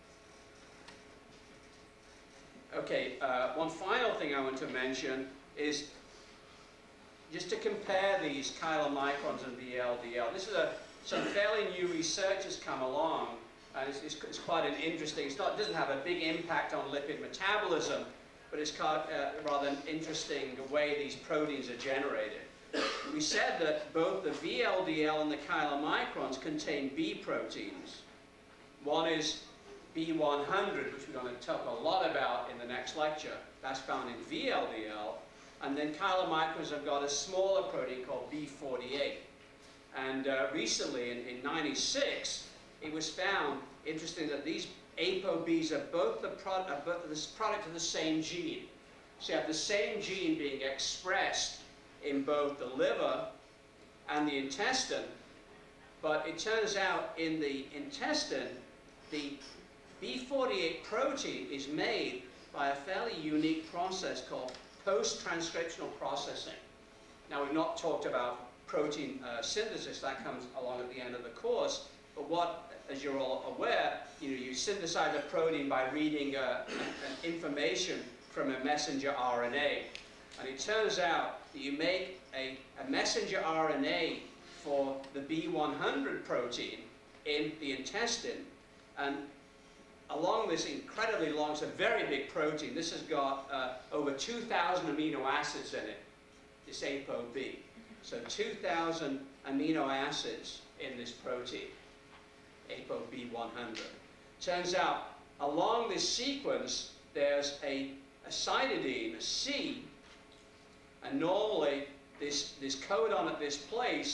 B: Okay, uh, one final thing I want to mention is just to compare these chylomicrons and V L D L. This is a, some fairly new research has come along, and it's, it's, it's quite an interesting, it's not, it doesn't have a big impact on lipid metabolism, but it's quite, uh, rather an interesting way these proteins are generated. We said that both the V L D L and the chylomicrons contain B proteins. One is B one hundred, which we're going to talk a lot about in the next lecture. That's found in V L D L. And then chylomicrons have got a smaller protein called B forty-eight. And uh, recently, in, in ninety-six, it was found, interesting, that these ApoBs are both the product, are both this product of the same gene. So you have the same gene being expressed in both the liver and the intestine. But it turns out in the intestine, the B forty-eight protein is made by a fairly unique process called post-transcriptional processing. Now, we've not talked about protein uh, synthesis. That comes along at the end of the course. But what, as you're all aware, you know, you synthesize a protein by reading uh, an information from a messenger R N A. And it turns out that you make a, a messenger R N A for the B one hundred protein in the intestine. And along this incredibly long, it's a very big protein. This has got uh, over two thousand amino acids in it, this ApoB. So two thousand amino acids in this protein, ApoB one hundred. Turns out, along this sequence, there's a, a cytidine, a C, and normally this, this codon at this place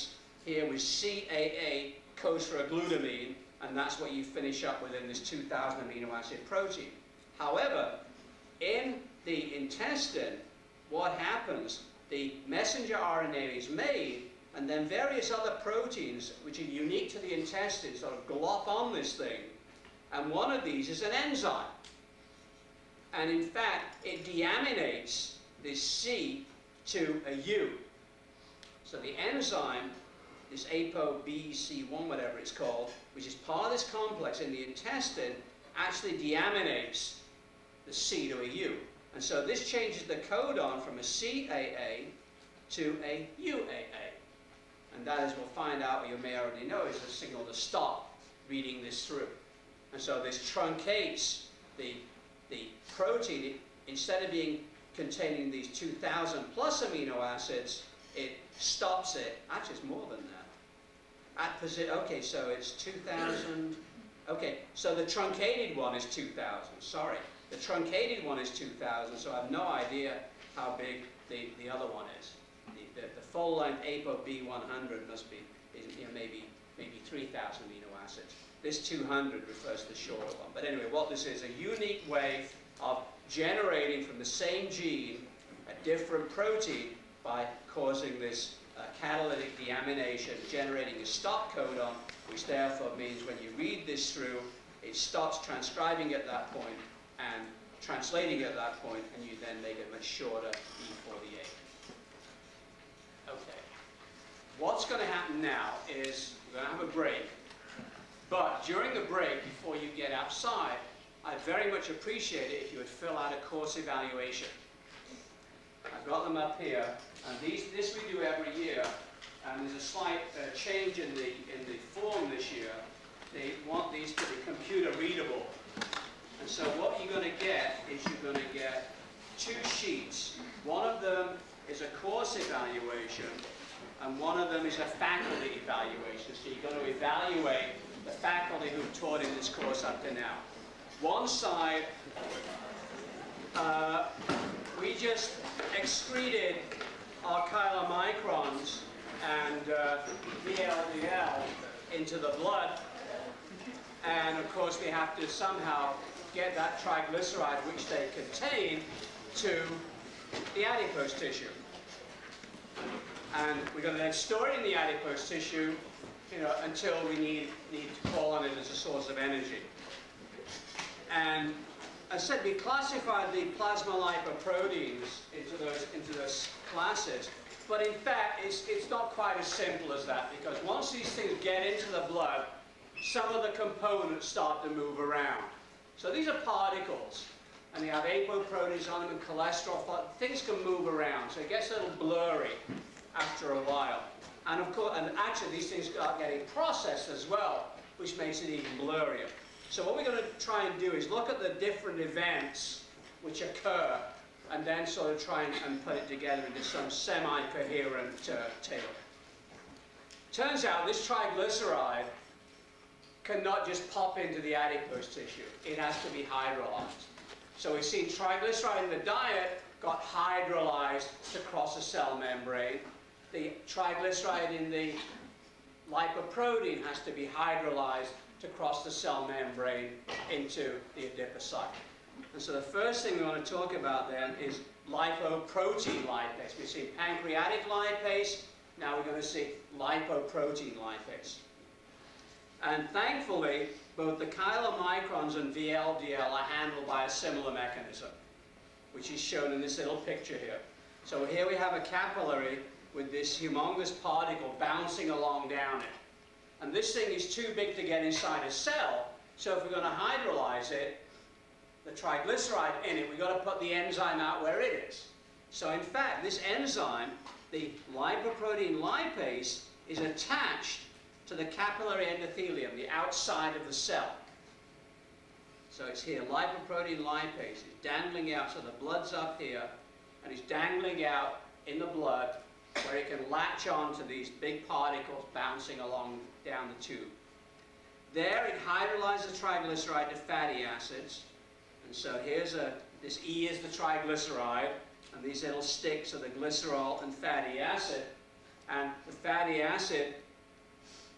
B: here with C A A glutamine, and that's what you finish up with in this two thousand amino acid protein. However, in the intestine, what happens? The messenger R N A is made, and then various other proteins, which are unique to the intestine, sort of glop on this thing. And one of these is an enzyme. And in fact, it deaminates this C to a U. So the enzyme, this A P O B C one, whatever it's called, which is part of this complex in the intestine, actually deaminates the C to a U. And so this changes the codon from a C A A to a U A A. And that, as we'll find out, or you may already know, is a signal to stop reading this through. And so this truncates the, the protein. It, instead of being containing these two thousand plus amino acids, it stops it. Actually, it's more than that. At posi okay, so it's two thousand. Okay, so the truncated one is two thousand. Sorry. The truncated one is two thousand, so I have no idea how big the, the other one is. The, the, the full-length A P O B one hundred must be, is, you know, maybe, maybe three thousand amino acids. This two hundred refers to the shorter one. But anyway, what this is, a unique way of generating from the same gene a different protein by causing this uh, catalytic deamination, generating a stop codon, which therefore means when you read this through, it stops transcribing at that point and translating at that point, and you then make a much shorter E forty-eight. Okay. What's going to happen now is we're going to have a break, but during the break, before you get outside, I'd very much appreciate it if you would fill out a course evaluation. I've got them up here, and these, this we do every year, and there's a slight uh, change in the, in the form this year. They want these to be computer readable. And so what you're going to get is you're going to get two sheets. One of them is a course evaluation, and one of them is a faculty evaluation. So you're going to evaluate the faculty who've taught in this course up to now. One side, uh, we just excreted our chylomicrons and uh, V L D L into the blood, and of course we have to somehow get that triglyceride, which they contain, to the adipose tissue. And we're going to then store it in the adipose tissue, you know, until we need, need to call on it as a source of energy. And as I said, we classified the plasma lipoproteins into those, into those classes. But in fact, it's, it's not quite as simple as that, because once these things get into the blood, some of the components start to move around. So these are particles, and they have apoproteins on them and cholesterol. Things can move around, so it gets a little blurry after a while. And of course, and actually these things start getting processed as well, which makes it even blurrier. So what we're going to try and do is look at the different events which occur, and then sort of try and, and put it together into some semi-coherent uh, table. Turns out this triglyceride cannot just pop into the adipose tissue. It has to be hydrolyzed. So we've seen triglyceride in the diet got hydrolyzed to cross a cell membrane. The triglyceride in the lipoprotein has to be hydrolyzed to cross the cell membrane into the adipocyte. And so the first thing we want to talk about then is lipoprotein lipase. We've seen pancreatic lipase, now we're going to see lipoprotein lipase. And thankfully, both the chylomicrons and V L D L are handled by a similar mechanism, which is shown in this little picture here. So here we have a capillary with this humongous particle bouncing along down it. And this thing is too big to get inside a cell, so if we're going to hydrolyze it, the triglyceride in it, we've got to put the enzyme out where it is. So in fact, this enzyme, the lipoprotein lipase, is attached to the capillary endothelium, the outside of the cell. So it's here, lipoprotein lipase is dangling out, so the blood's up here, and it's dangling out in the blood where it can latch on to these big particles bouncing along down the tube. There it hydrolyzes triglyceride to fatty acids, and so here's a, this E is the triglyceride, and these little sticks are the glycerol and fatty acid, and the fatty acid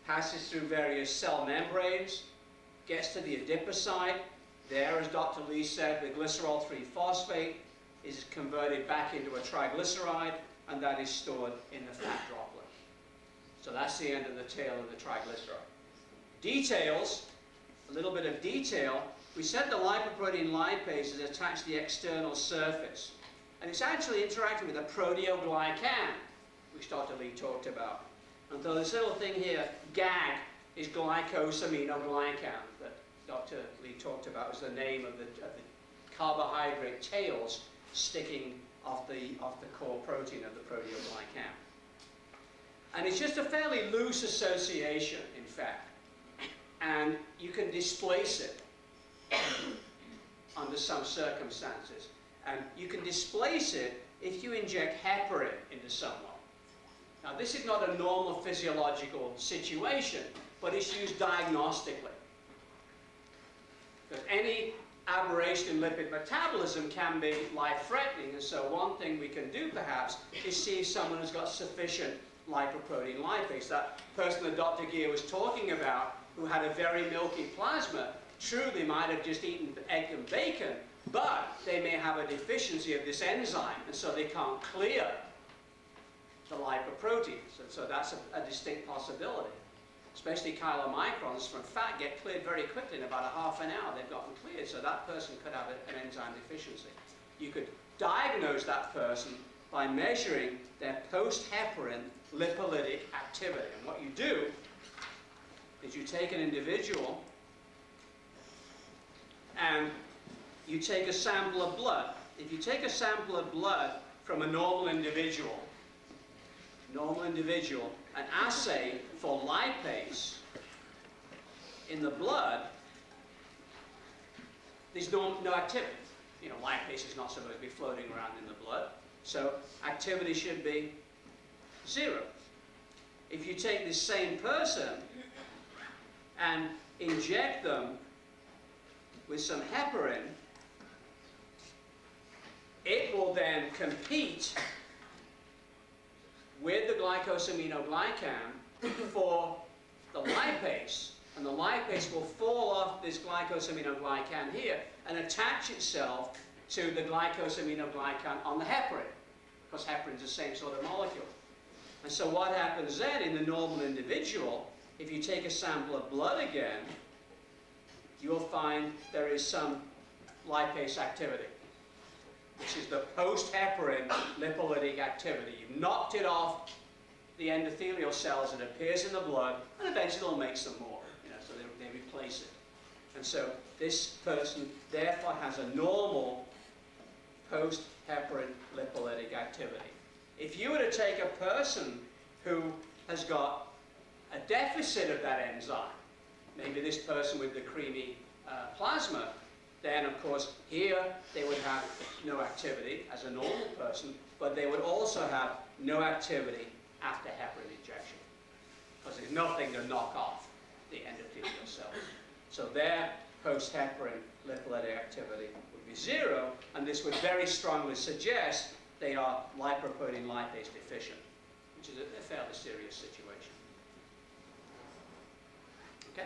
B: passes through various cell membranes, gets to the adipocyte. There, as Doctor Lee said, the glycerol three phosphate is converted back into a triglyceride, and that is stored in the fat droplet. So that's the end of the tail of the triglyceride. Details, a little bit of detail. We said the lipoprotein lipase is attached to the external surface, and it's actually interacting with a proteoglycan, which Doctor Lee talked about. And so this little thing here, G A G, is glycosaminoglycan, that Doctor Lee talked about as the name of the, of the carbohydrate tails sticking off the, off the core protein of the proteoglycan. And it's just a fairly loose association, in fact. And you can displace it under some circumstances. And you can displace it if you inject heparin into someone. Now, this is not a normal physiological situation, but it's used diagnostically. Because any aberration in lipid metabolism can be life-threatening, and so one thing we can do, perhaps, is see if someone has got sufficient lipoprotein lipase. That person that Doctor Gear was talking about, who had a very milky plasma, true, they might have just eaten egg and bacon, but they may have a deficiency of this enzyme, and so they can't clear the lipoprotein. So, so that's a, a distinct possibility. Especially chylomicrons from fat get cleared very quickly. In about a half an hour, they've gotten cleared. So that person could have a, an enzyme deficiency. You could diagnose that person by measuring their post-heparin lipolytic activity. And what you do is you take an individual and you take a sample of blood. If you take a sample of blood from a normal individual, normal individual, an assay for lipase in the blood, there's no, no activity. You know, lipase is not supposed to be floating around in the blood, so activity should be zero. If you take this same person and inject them with some heparin, it will then compete with the glycosaminoglycan for the lipase, and the lipase will fall off this glycosaminoglycan here and attach itself to the glycosaminoglycan on the heparin, because heparin is the same sort of molecule. And so what happens then in the normal individual, if you take a sample of blood again, you'll find there is some lipase activity, which is the post-heparin lipolytic activity. You've knocked it off the endothelial cells, it appears in the blood, and eventually it'll make some more, you know, so they, they replace it. And so this person therefore has a normal post-heparin lipolytic activity. If you were to take a person who has got a deficit of that enzyme, maybe this person with the creamy uh, plasma, then of course here they would have no activity as a normal person, but they would also have no activity after heparin injection, because there's nothing to knock off the endothelial cells. So their post-heparin lipolytic activity would be zero, and this would very strongly suggest they are lipoprotein lipase deficient, which is a, a fairly serious situation. Okay?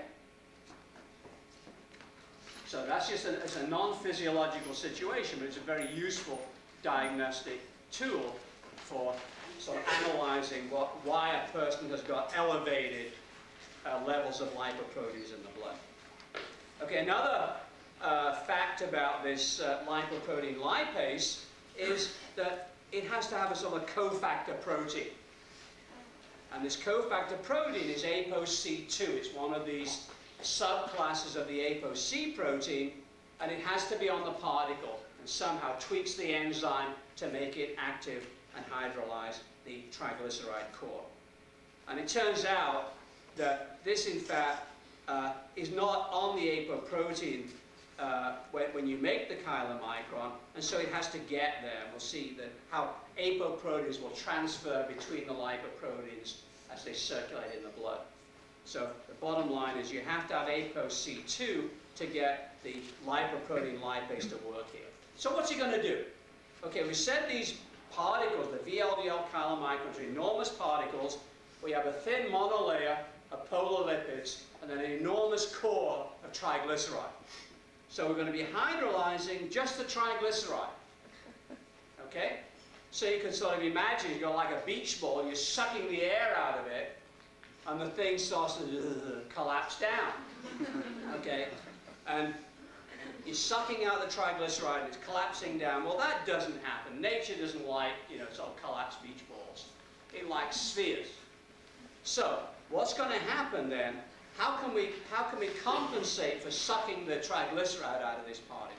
B: So that's just a, it's a non-physiological situation, but it's a very useful diagnostic tool for sort of analyzing what, why a person has got elevated uh, levels of lipoproteins in the blood. Okay, another uh, fact about this uh, lipoprotein lipase is that it has to have a sort of cofactor protein. And this cofactor protein is A P O C two. It's one of these subclasses of the A P O C protein, and it has to be on the particle and somehow tweaks the enzyme to make it active and hydrolyze the triglyceride core. And it turns out that this, in fact, uh, is not on the apoprotein uh, when, when you make the chylomicron, and so it has to get there. We'll see that how apoproteins will transfer between the lipoproteins as they circulate in the blood. So the bottom line is you have to have A P O C two to get the lipoprotein lipase to work here. So what's he going to do? Okay, we said these particles, the V L D L chylomicrons, are enormous particles. We have a thin monolayer of polar lipids and an enormous core of triglyceride. So we're going to be hydrolyzing just the triglyceride. Okay? So you can sort of imagine you've got like a beach ball, and you're sucking the air out of it, and the thing starts to uh, collapse down. Okay? And you're sucking out the triglyceride, and it's collapsing down. Well, that doesn't happen. Nature doesn't like, you know, sort of collapsed beach balls. It likes spheres. So what's going to happen then? How can we, how can we compensate for sucking the triglyceride out of this particle?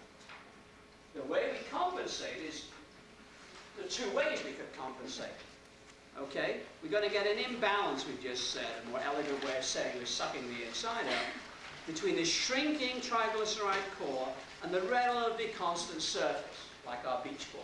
B: The way we compensate is, there are two ways we could compensate. Okay? We're going to get an imbalance, we just said, a more elegant way of saying we're sucking the inside out, between the shrinking triglyceride core and the relatively constant surface, like our beach ball.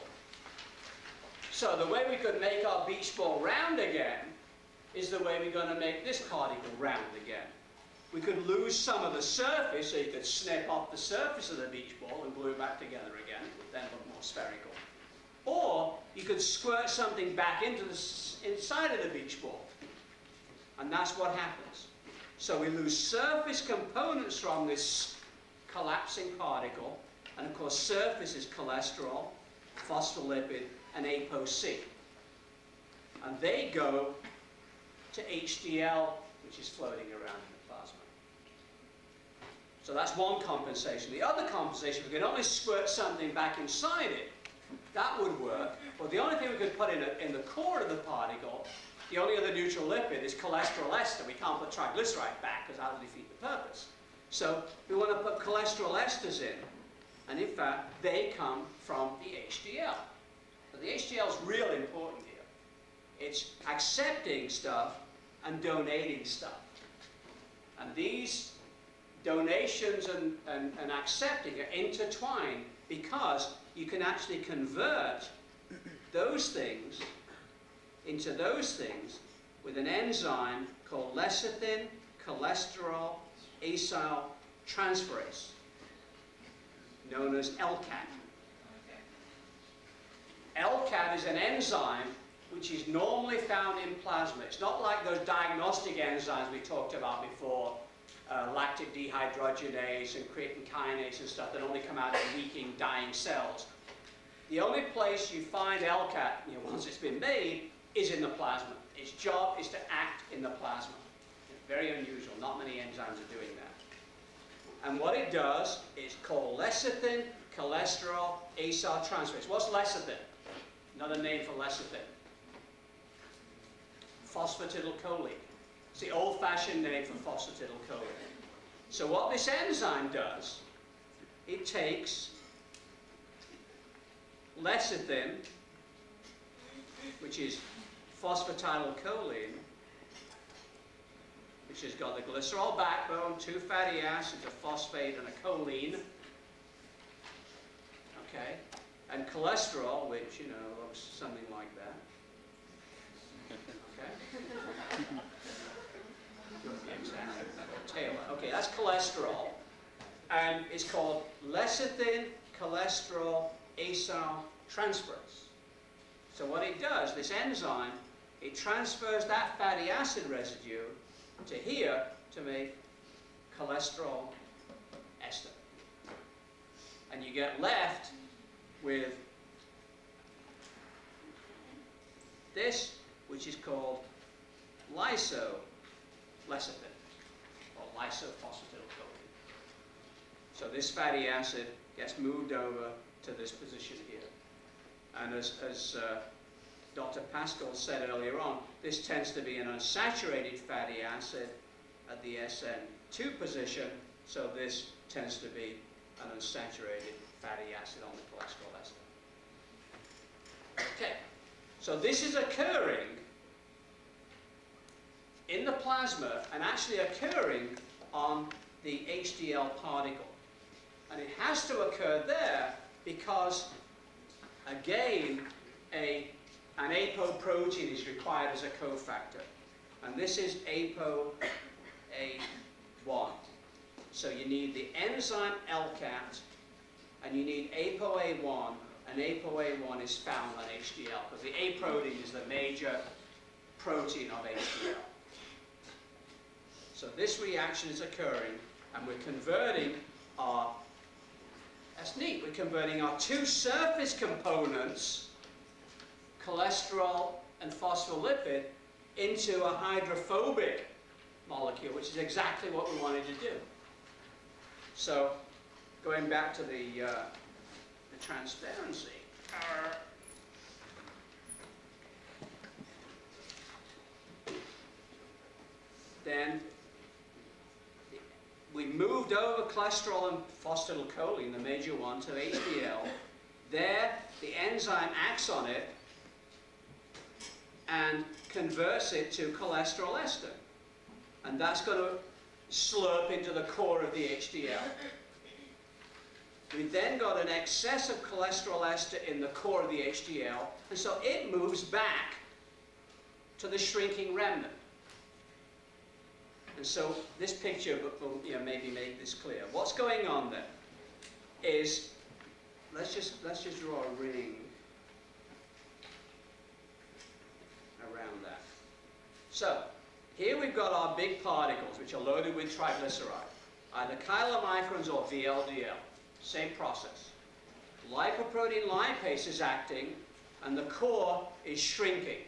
B: So the way we could make our beach ball round again is the way we're going to make this particle round again. We could lose some of the surface, so you could snip off the surface of the beach ball and glue it back together again, it would then look more spherical. Or you could squirt something back into the inside of the beach ball. And that's what happens. So we lose surface components from this collapsing particle, and of course surface is cholesterol, phospholipid, and A P O C. And they go to H D L, which is floating around in the plasma. So that's one compensation. The other compensation, we can only squirt something back inside it. That would work. Well, the only thing we could put in, a, in the core of the particle, the only other neutral lipid is cholesterol ester. We can't put triglyceride back because that would defeat the purpose. So we want to put cholesterol esters in. And in fact, they come from the H D L. So the H D L is really important here. It's accepting stuff and donating stuff. And these donations and, and, and accepting are intertwined because you can actually convert those things into those things with an enzyme called lecithin cholesterol acyl transferase, known as L C A T. L C A T is an enzyme which is normally found in plasma. It's not like those diagnostic enzymes we talked about before, uh, lactic dehydrogenase and creatine kinase and stuff that only come out of leaking, dying cells. The only place you find L C A T, you know, once it's been made, is in the plasma. Its job is to act in the plasma. Very unusual. Not many enzymes are doing that. And what it does is called lecithin cholesterol acyl transferase. What's lecithin? Another name for lecithin. Phosphatidylcholine. It's the old-fashioned name for phosphatidylcholine. So what this enzyme does, it takes lecithin, which is phosphatidylcholine, which has got the glycerol backbone, two fatty acids, a phosphate, and a choline. Okay? And cholesterol, which, you know, looks something like that. Okay? Taylor. Okay, that's cholesterol. And it's called lecithin cholesterol acyl transferase. So what it does, this enzyme, it transfers that fatty acid residue to here to make cholesterol ester. And you get left with this, which is called lysolecithin, or lysophosphatidylcholine. So this fatty acid gets moved over to this position here. And as, as uh, Doctor Pascal said earlier on, this tends to be an unsaturated fatty acid at the S N two position, so this tends to be an unsaturated fatty acid on the cholesterol ester. Okay, so this is occurring in the plasma and actually occurring on the H D L particle. And it has to occur there because, again, a, an A P O protein is required as a cofactor. And this is A P O A one. So you need the enzyme L C A T, and you need A P O A one, and A P O A one is found on H D L, because the A protein is the major protein of H D L. So this reaction is occurring, and we're converting our, that's neat, we're converting our two surface components, cholesterol and phospholipid, into a hydrophobic molecule, which is exactly what we wanted to do. So, going back to the, uh, the transparency. Then we moved over cholesterol and phosphatidylcholine, the major one, to H D L. There, the enzyme acts on it and converts it to cholesterol ester. And that's going to slurp into the core of the H D L. We then got an excess of cholesterol ester in the core of the H D L, and so it moves back to the shrinking remnant. And so this picture will, you know, maybe make this clear. What's going on there is, let's just, let's just draw a ring around that. So, here we've got our big particles, which are loaded with triglyceride, either chylomicrons or V L D L. Same process. Lipoprotein lipase is acting, and the core is shrinking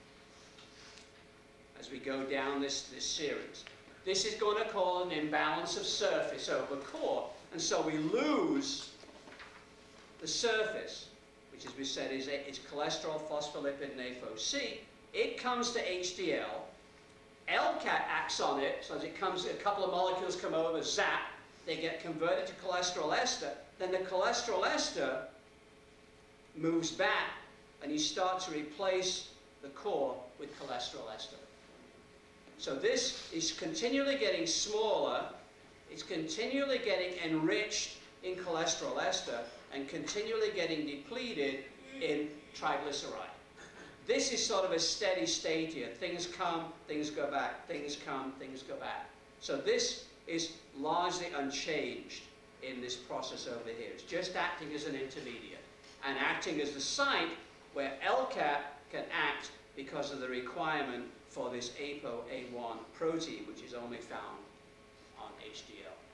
B: as we go down this, this series. This is going to cause an imbalance of surface over core, and so we lose the surface, which, as we said, is, is cholesterol, phospholipid, and A P O C. It comes to H D L. L C A T acts on it, so as it comes, a couple of molecules come over, zap, they get converted to cholesterol ester. Then the cholesterol ester moves back, and you start to replace the core with cholesterol ester. So this is continually getting smaller, it's continually getting enriched in cholesterol ester, and continually getting depleted in triglyceride. This is sort of a steady state here. Things come, things go back, things come, things go back. So this is largely unchanged in this process over here. It's just acting as an intermediate and acting as the site where L C A T can act because of the requirement for this A P O A one protein, which is only found on H D L.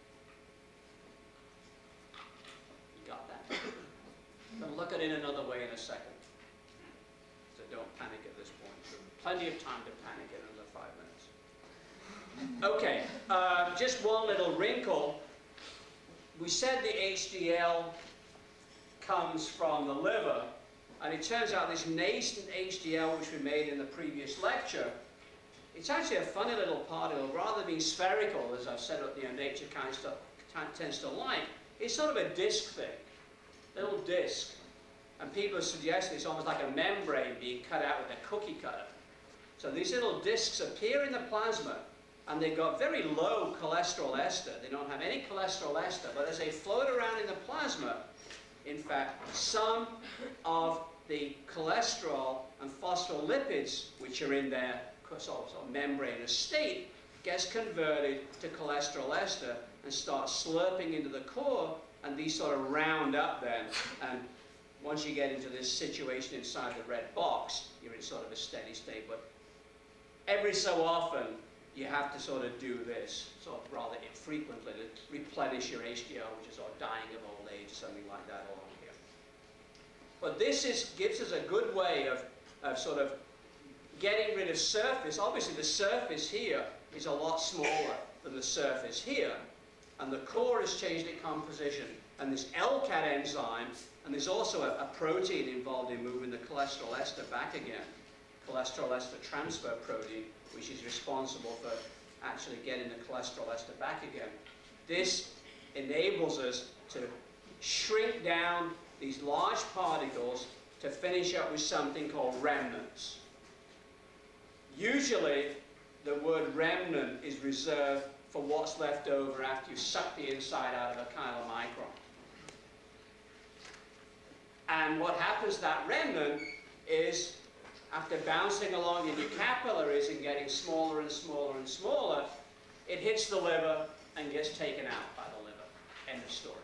B: You got that? I'm going to look at it another way in a second. So don't panic at this point. Plenty of time to panic in another five minutes. Okay, uh, just one little wrinkle. We said the H D L comes from the liver, and it turns out this nascent H D L, which we made in the previous lecture, it's actually a funny little particle. Rather than being spherical, as I've said, you know, nature kind of stuff tends to like, it's sort of a disc thing, little disc. And people have suggested it's almost like a membrane being cut out with a cookie cutter. So these little discs appear in the plasma, and they've got very low cholesterol ester. They don't have any cholesterol ester, but as they float around in the plasma, in fact, some of the cholesterol and phospholipids, which are in their sort of membranous state, gets converted to cholesterol ester and starts slurping into the core, and these sort of round up then. And once you get into this situation inside the red box, you're in sort of a steady state. But every so often, you have to sort of do this, sort of rather infrequently, to replenish your H D L, which is sort of dying of old age, something like that along here. But this is, gives us a good way of, of sort of getting rid of surface. Obviously, the surface here is a lot smaller than the surface here, and the core has changed its composition. And this L C A T enzyme, and there's also a, a protein involved in moving the cholesterol ester back again, cholesterol ester transfer protein, which is responsible for actually getting the cholesterol ester back again. This enables us to shrink down these large particles to finish up with something called remnants. Usually, the word remnant is reserved for what's left over after you suck the inside out of a chylomicron. And what happens to that remnant is, after bouncing along in your capillaries and getting smaller and smaller and smaller, it hits the liver and gets taken out by the liver. End of story.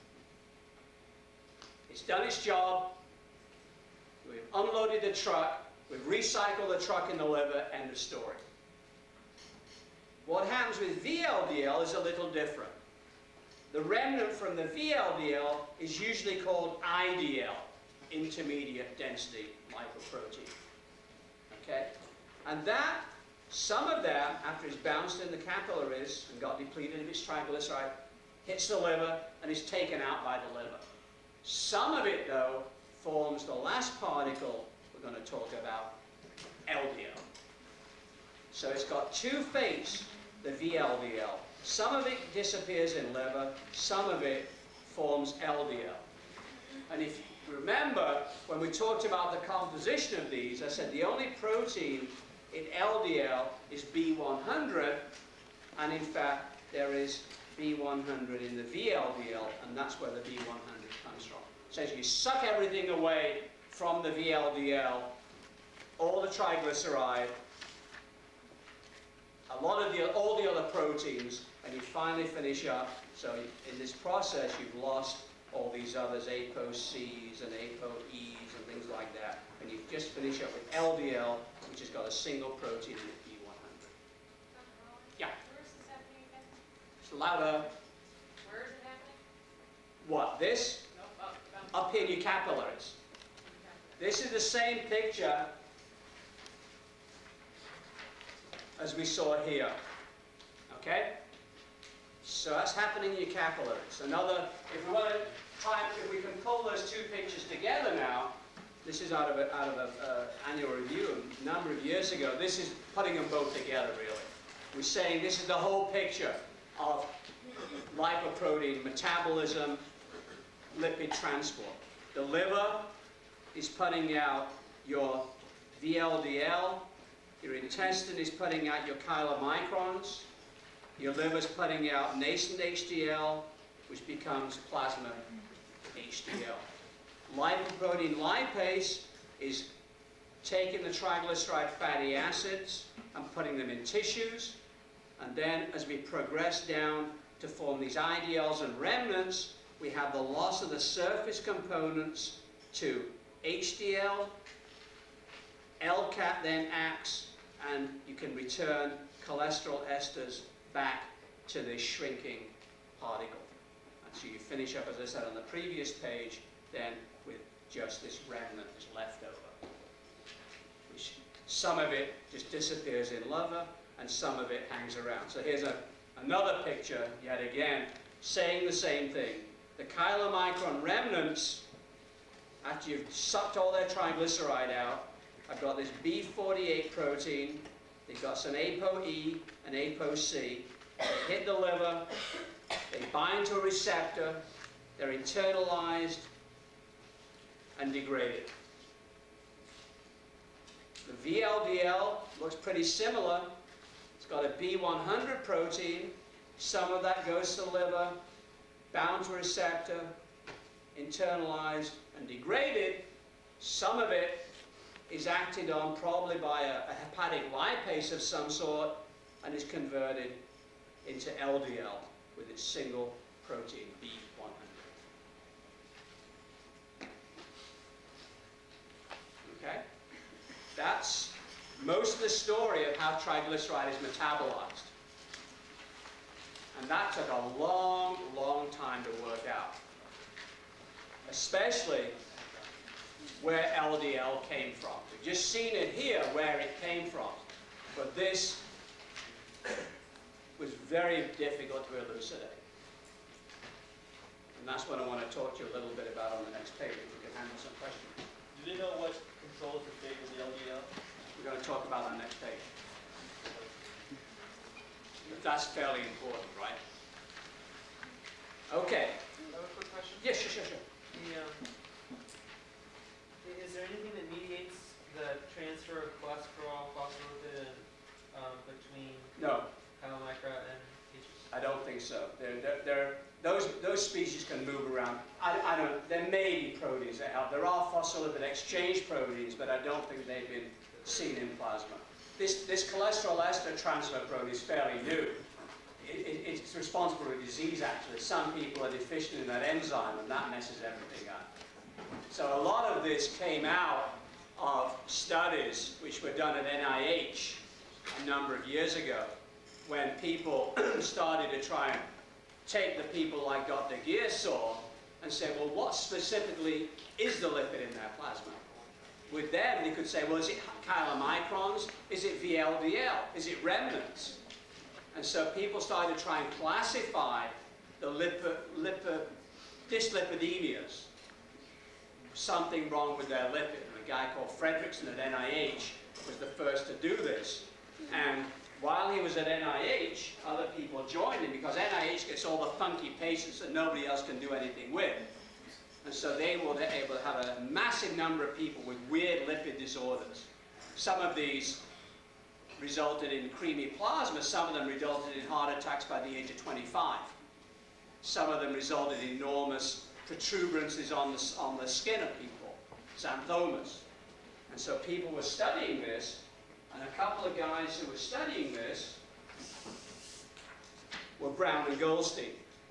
B: It's done its job. We've unloaded the truck. We've recycled the truck in the liver. End of story. What happens with V L D L is a little different. The remnant from the V L D L is usually called I D L, intermediate density lipoprotein. Okay? And that, some of that, after it's bounced in the capillaries and got depleted of its triglyceride, hits the liver and is taken out by the liver. Some of it, though, forms the last particle we're going to talk about, L D L. So it's got two fates, the V L D L. Some of it disappears in liver, some of it forms L D L. And if you remember, when we talked about the composition of these, I said the only protein in L D L is B one hundred, and in fact, there is B one hundred in the V L D L, and that's where the B one hundred comes from. So as you suck everything away from the V L D L, all the triglyceride, a lot of the, all the other proteins, and you finally finish up. So in this process, you've lost all these others, A P O Cs and A P O Es and things like that. And you just finish up with L D L, which has got a single protein in it, B one hundred. Yeah.
A: Where is this happening again?
B: It's louder.
A: Where is it happening?
B: What, this?
A: Nope, up, up.
B: Up in your capillaries. This is the same picture as we saw here. Okay? So that's happening in your capillaries. Another, if we want to try, if we can pull those two pictures together now, this is out of an out of a, uh, annual review a number of years ago. This is putting them both together, really. We're saying this is the whole picture of lipoprotein metabolism, lipid transport. The liver is putting out your V L D L, your intestine is putting out your chylomicrons, your liver is putting out nascent H D L, which becomes plasma H D L. Lipoprotein lipase is taking the triglyceride fatty acids and putting them in tissues, and then as we progress down to form these I D Ls and remnants, we have the loss of the surface components to H D L, L C A T then acts, and you can return cholesterol esters back to this shrinking particle. And so you finish up, as I said on the previous page, then with just this remnant, this leftover. Which some of it just disappears in liver, and some of it hangs around. So here's a, another picture, yet again, saying the same thing. The chylomicron remnants, after you've sucked all their triglyceride out, I've got this B forty-eight protein, they've got some A P O E and A P O C, they hit the liver, they bind to a receptor, they're internalized and degraded. The V L D L looks pretty similar. It's got a B one hundred protein, some of that goes to the liver, bound to a receptor, internalized and degraded. Some of it is acted on probably by a, a hepatic lipase of some sort and is converted into L D L with its single protein, B one hundred. Okay? That's most of the story of how triglyceride is metabolized. And that took a long, long time to work out. Especially where L D L came from. We've just seen it here where it came from. But this was very difficult to elucidate. And that's what I want to talk to you a little bit about on the next page, if we can handle some questions.
E: Do they know what controls the fate of the L D L?
B: We're going to talk about on the next page. But that's fairly important, right? Okay.
E: I have a quick question.
B: Yes, sure, sure, sure.
E: The, um, is there anything that mediates the transfer of cholesterol, phospholipid, um, between
B: No,
E: chylomicron and H?
B: I don't think so. They're, they're, they're, those, those species can move around. I, I don't, there may be proteins that help. There are phospholipid exchange proteins, but I don't think they've been seen in plasma. This, this cholesterol ester transfer protein is fairly new. It, it, it's responsible for a disease, actually. Some people are deficient in that enzyme, and that messes everything up. So a lot of this came out of studies which were done at N I H a number of years ago. when people started to try and take the people like Doctor Gear saw and say, well, what specifically is the lipid in their plasma? With them, they could say, well, is it chylomicrons? Is it V L D L? Is it remnants? And so people started to try and classify the lipid, lipid, dyslipidemias, something wrong with their lipid. And a guy called Fredrickson at N I H was the first to do this. And while he was at N I H, other people joined him because N I H gets all the funky patients that nobody else can do anything with. And so they were able to have a massive number of people with weird lipid disorders. Some of these resulted in creamy plasma. Some of them resulted in heart attacks by the age of twenty-five. Some of them resulted in enormous protuberances on the, on the skin of people, xanthomas. And so people were studying this, and a couple of guys who were studying this were Brown and Goldstein.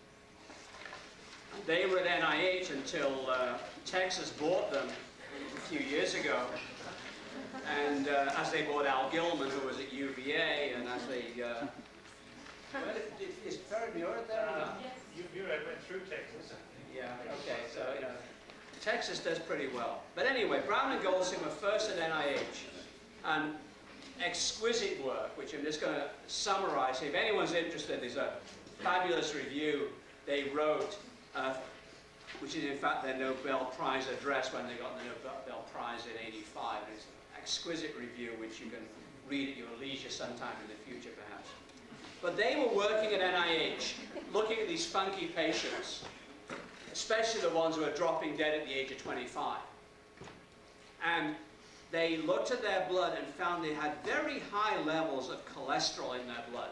B: And they were at N I H until uh, Texas bought them a few years ago. And uh, as they bought Al Gilman, who was at U V A, and as they... Uh, well, is Ferret Muir there or not?
C: Yes. You, you went through Texas.
B: Yeah, okay, so, you know, Texas does pretty well. But anyway, Brown and Goldstein were first at N I H, and exquisite work, which I'm just going to summarize. If anyone's interested, there's a fabulous review they wrote, uh, which is in fact their Nobel Prize address when they got the Nobel Prize in eighty-five. It's an exquisite review, which you can read at your leisure sometime in the future, perhaps. But they were working at N I H, looking at these funky patients, especially the ones who are dropping dead at the age of twenty-five. And they looked at their blood and found they had very high levels of cholesterol in their blood,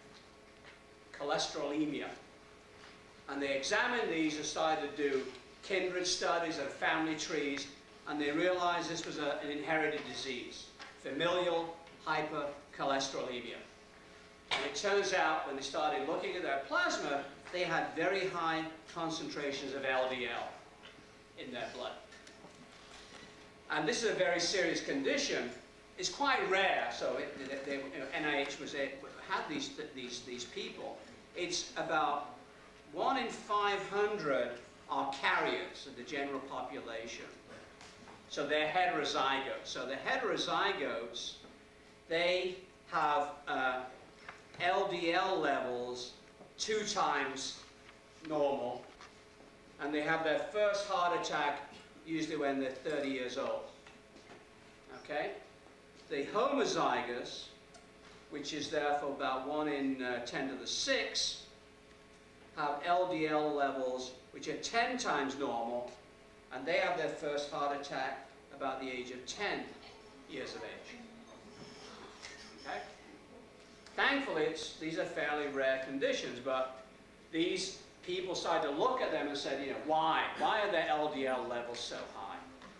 B: cholesterolemia. And they examined these and started to do kindred studies and family trees, and they realized this was a, an inherited disease, familial hypercholesterolemia. And it turns out, when they started looking at their plasma, they had very high concentrations of L D L in their blood. And this is a very serious condition. It's quite rare, so it, they, you know, N I H was a, had these, these, these people. It's about one in five hundred are carriers of the general population. So they're heterozygotes. So the heterozygotes, they have uh, L D L levels two times normal, and they have their first heart attack usually when they're thirty years old. Okay? The homozygous, which is therefore about one in uh, ten to the six, have L D L levels which are ten times normal, and they have their first heart attack about the age of ten years of age. Okay? Thankfully, it's, these are fairly rare conditions, but these people started to look at them and said, you know, why? Why are their L D L levels so high?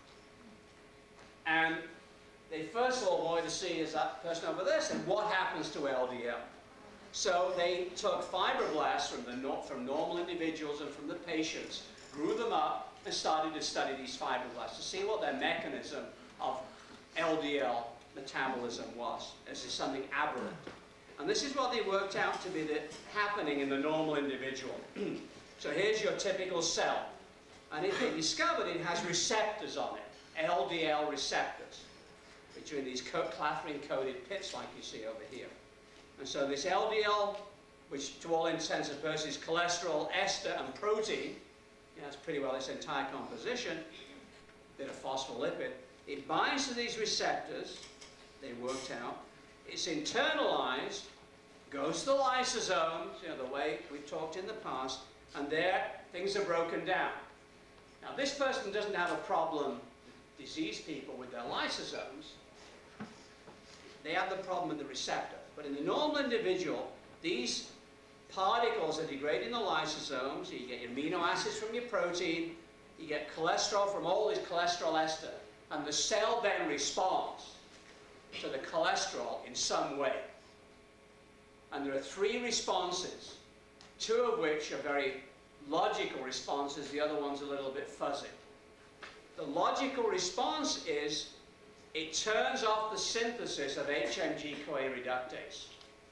B: And they first of all wanted to see, is that person over there, said, what happens to L D L? So they took fibroblasts from, the, from normal individuals and from the patients, grew them up, and started to study these fibroblasts to see what their mechanism of L D L metabolism was. Is this something aberrant? And this is what they worked out to be the, happening in the normal individual. So here's your typical cell. And it, they discovered it has receptors on it, L D L receptors, which are in these clathrin-coated pits like you see over here. And so this L D L, which to all intents and purposes is cholesterol, ester, and protein, you know, that's pretty well its entire composition, a bit of phospholipid, it binds to these receptors, they worked out, it's internalized, goes to the lysosomes, you know, the way we've talked in the past, and there things are broken down. Now this person doesn't have a problem, diseased people, with their lysosomes. They have the problem with the receptor. But in the normal individual, these particles are degrading the lysosomes. You get your amino acids from your protein, you get cholesterol from all this cholesterol ester, and the cell then responds to the cholesterol in some way. And there are three responses, two of which are very logical responses, the other one's a little bit fuzzy. The logical response is it turns off the synthesis of H M G-CoA reductase.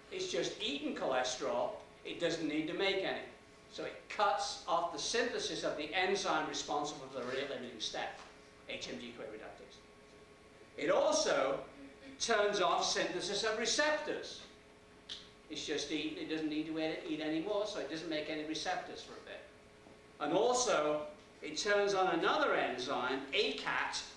B: it's just eaten cholesterol. It doesn't need to make any. So it cuts off the synthesis of the enzyme responsible for the rate limiting step, H M G-CoA reductase. It also turns off synthesis of receptors. It's just eaten. It doesn't need to eat anymore, so it doesn't make any receptors for a bit. And also, it turns on another enzyme, A C A T,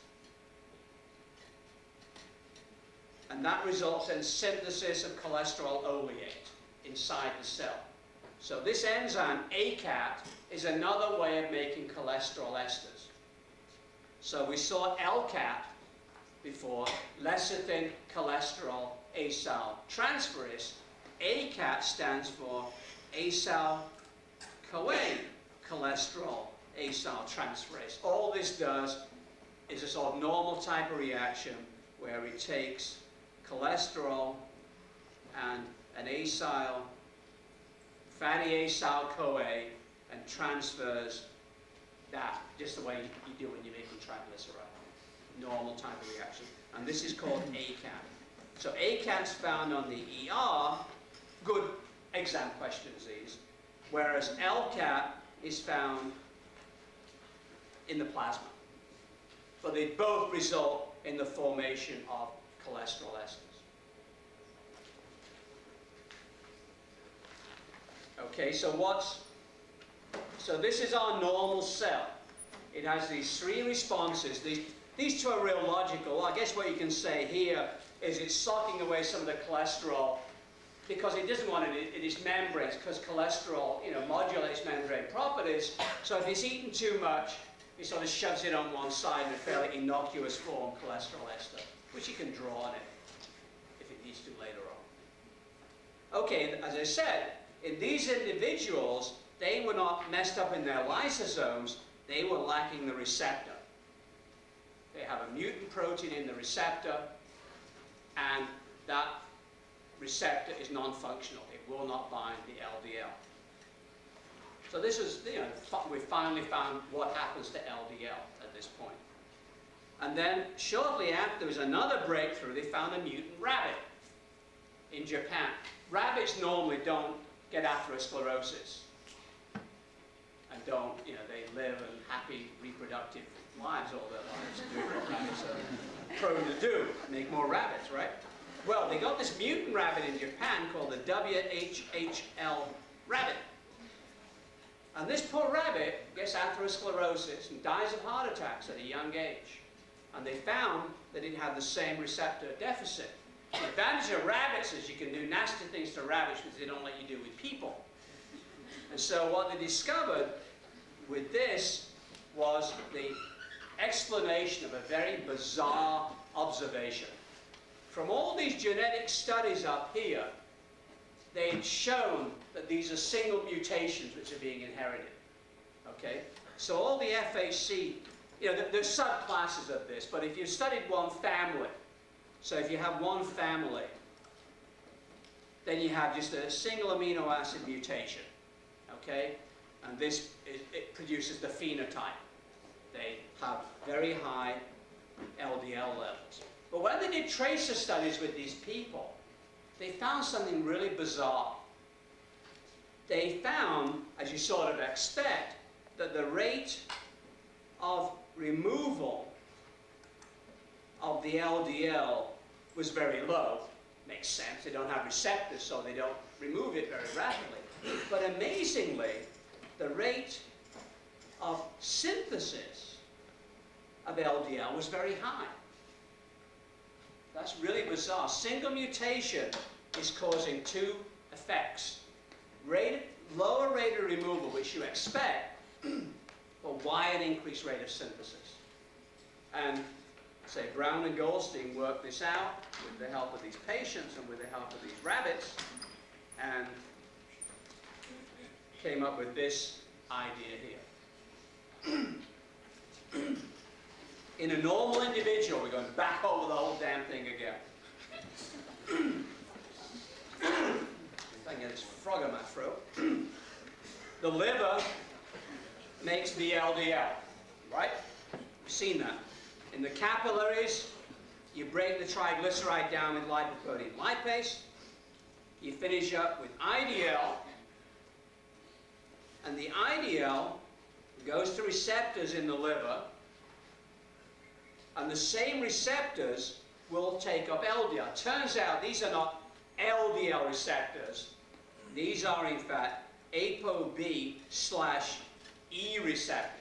B: and that results in synthesis of cholesterol oleate inside the cell. So this enzyme, A C A T, is another way of making cholesterol esters. So we saw L C A T before, lecithin cholesterol acyl transferase. A C A T stands for acyl CoA cholesterol acyl transferase. All this does is a sort of normal type of reaction where it takes cholesterol and an acyl, fatty acyl CoA, and transfers that just the way you do when you're making triglyceride. Normal type of reaction. And this is called A C A T. So A C A T is found on the E R, good exam questions these, whereas L C A T is found in the plasma. But they both result in the formation of cholesterol esters. Okay, so what's, so this is our normal cell. It has these three responses. These, these two are real logical. I guess what you can say here is it's sucking away some of the cholesterol because it doesn't want it in its membranes, because cholesterol, you know, modulates membrane properties. So if it's eaten too much, it sort of shoves it on one side in a fairly innocuous form, cholesterol ester, which you can draw on it if it needs to later on. Okay, as I said, in these individuals, they were not messed up in their lysosomes, they were lacking the receptor. They have a mutant protein in the receptor, and that receptor is non-functional. It will not bind the L D L. So this is, you know, we finally found what happens to L D L at this point. And then shortly after, there was another breakthrough. They found a mutant rabbit in Japan. Rabbits normally don't get atherosclerosis and don't, you know, they live in happy reproductive lives all their lives, doing what rabbits are prone to do, make more rabbits, right? Well, they got this mutant rabbit in Japan called the W H H L rabbit. And this poor rabbit gets atherosclerosis and dies of heart attacks at a young age. And they found that it had the same receptor deficit. The advantage of rabbits is you can do nasty things to rabbits which they don't let you do with people. And so what they discovered with this was the explanation of a very bizarre observation. From all these genetic studies up here, they'd shown that these are single mutations which are being inherited. Okay? So all the F H C, you know, there's subclasses of this, but if you studied one family, so if you have one family, then you have just a single amino acid mutation. Okay? And this, is, it produces the phenotype. They have very high L D L levels. But when they did tracer studies with these people, they found something really bizarre. They found, as you sort of expect, that the rate of removal of the L D L was very low. Makes sense. They don't have receptors, so they don't remove it very rapidly. But amazingly, the rate of synthesis of L D L was very high. That's really bizarre. Single mutation is causing two effects. Rate, lower rate of removal, which you expect, but wide increased rate of synthesis. And say Brown and Goldstein worked this out with the help of these patients and with the help of these rabbits, and came up with this idea here. In a normal individual, we're going back over the whole damn thing again. If I can get this frog in my throat. The liver makes the L D L, right? We've seen that. In the capillaries, you break the triglyceride down with lipoprotein lipase. you finish up with I D L, and the I D L goes to receptors in the liver, and the same receptors will take up L D L. Turns out these are not L D L receptors. These are, in fact, ApoB slash E receptors.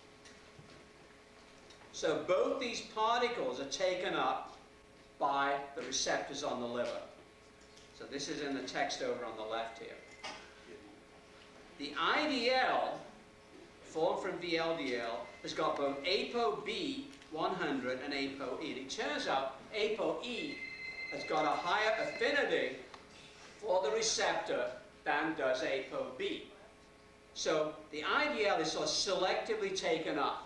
B: So both these particles are taken up by the receptors on the liver. So this is in the text over on the left here. The I D L, formed from V L D L, has got both ApoB one hundred and ApoE. And it turns out ApoE has got a higher affinity for the receptor than does ApoB. So the I D L is sort of selectively taken up.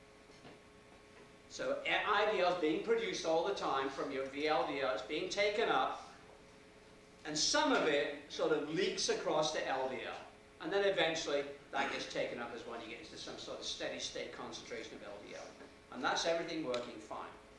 B: So I D L is being produced all the time from your V L D L. It's being taken up, and some of it sort of leaks across to L D L. And then eventually that gets taken up as when you get into some sort of steady state concentration of L D L. And that's everything working fine.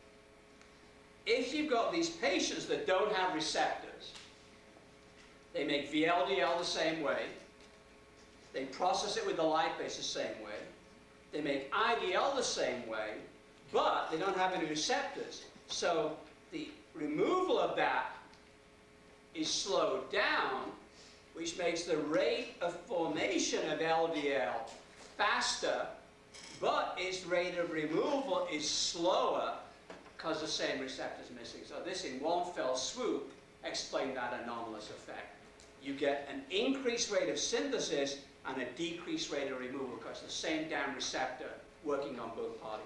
B: If you've got these patients that don't have receptors, they make V L D L the same way, they process it with the lipase the same way, they make I D L the same way, but they don't have any receptors. So the removal of that is slowed down, which makes the rate of formation of L D L faster, but its rate of removal is slower because the same receptor is missing. So this, in one fell swoop, explained that anomalous effect. You get an increased rate of synthesis and a decreased rate of removal because the same damn receptor working on both particles.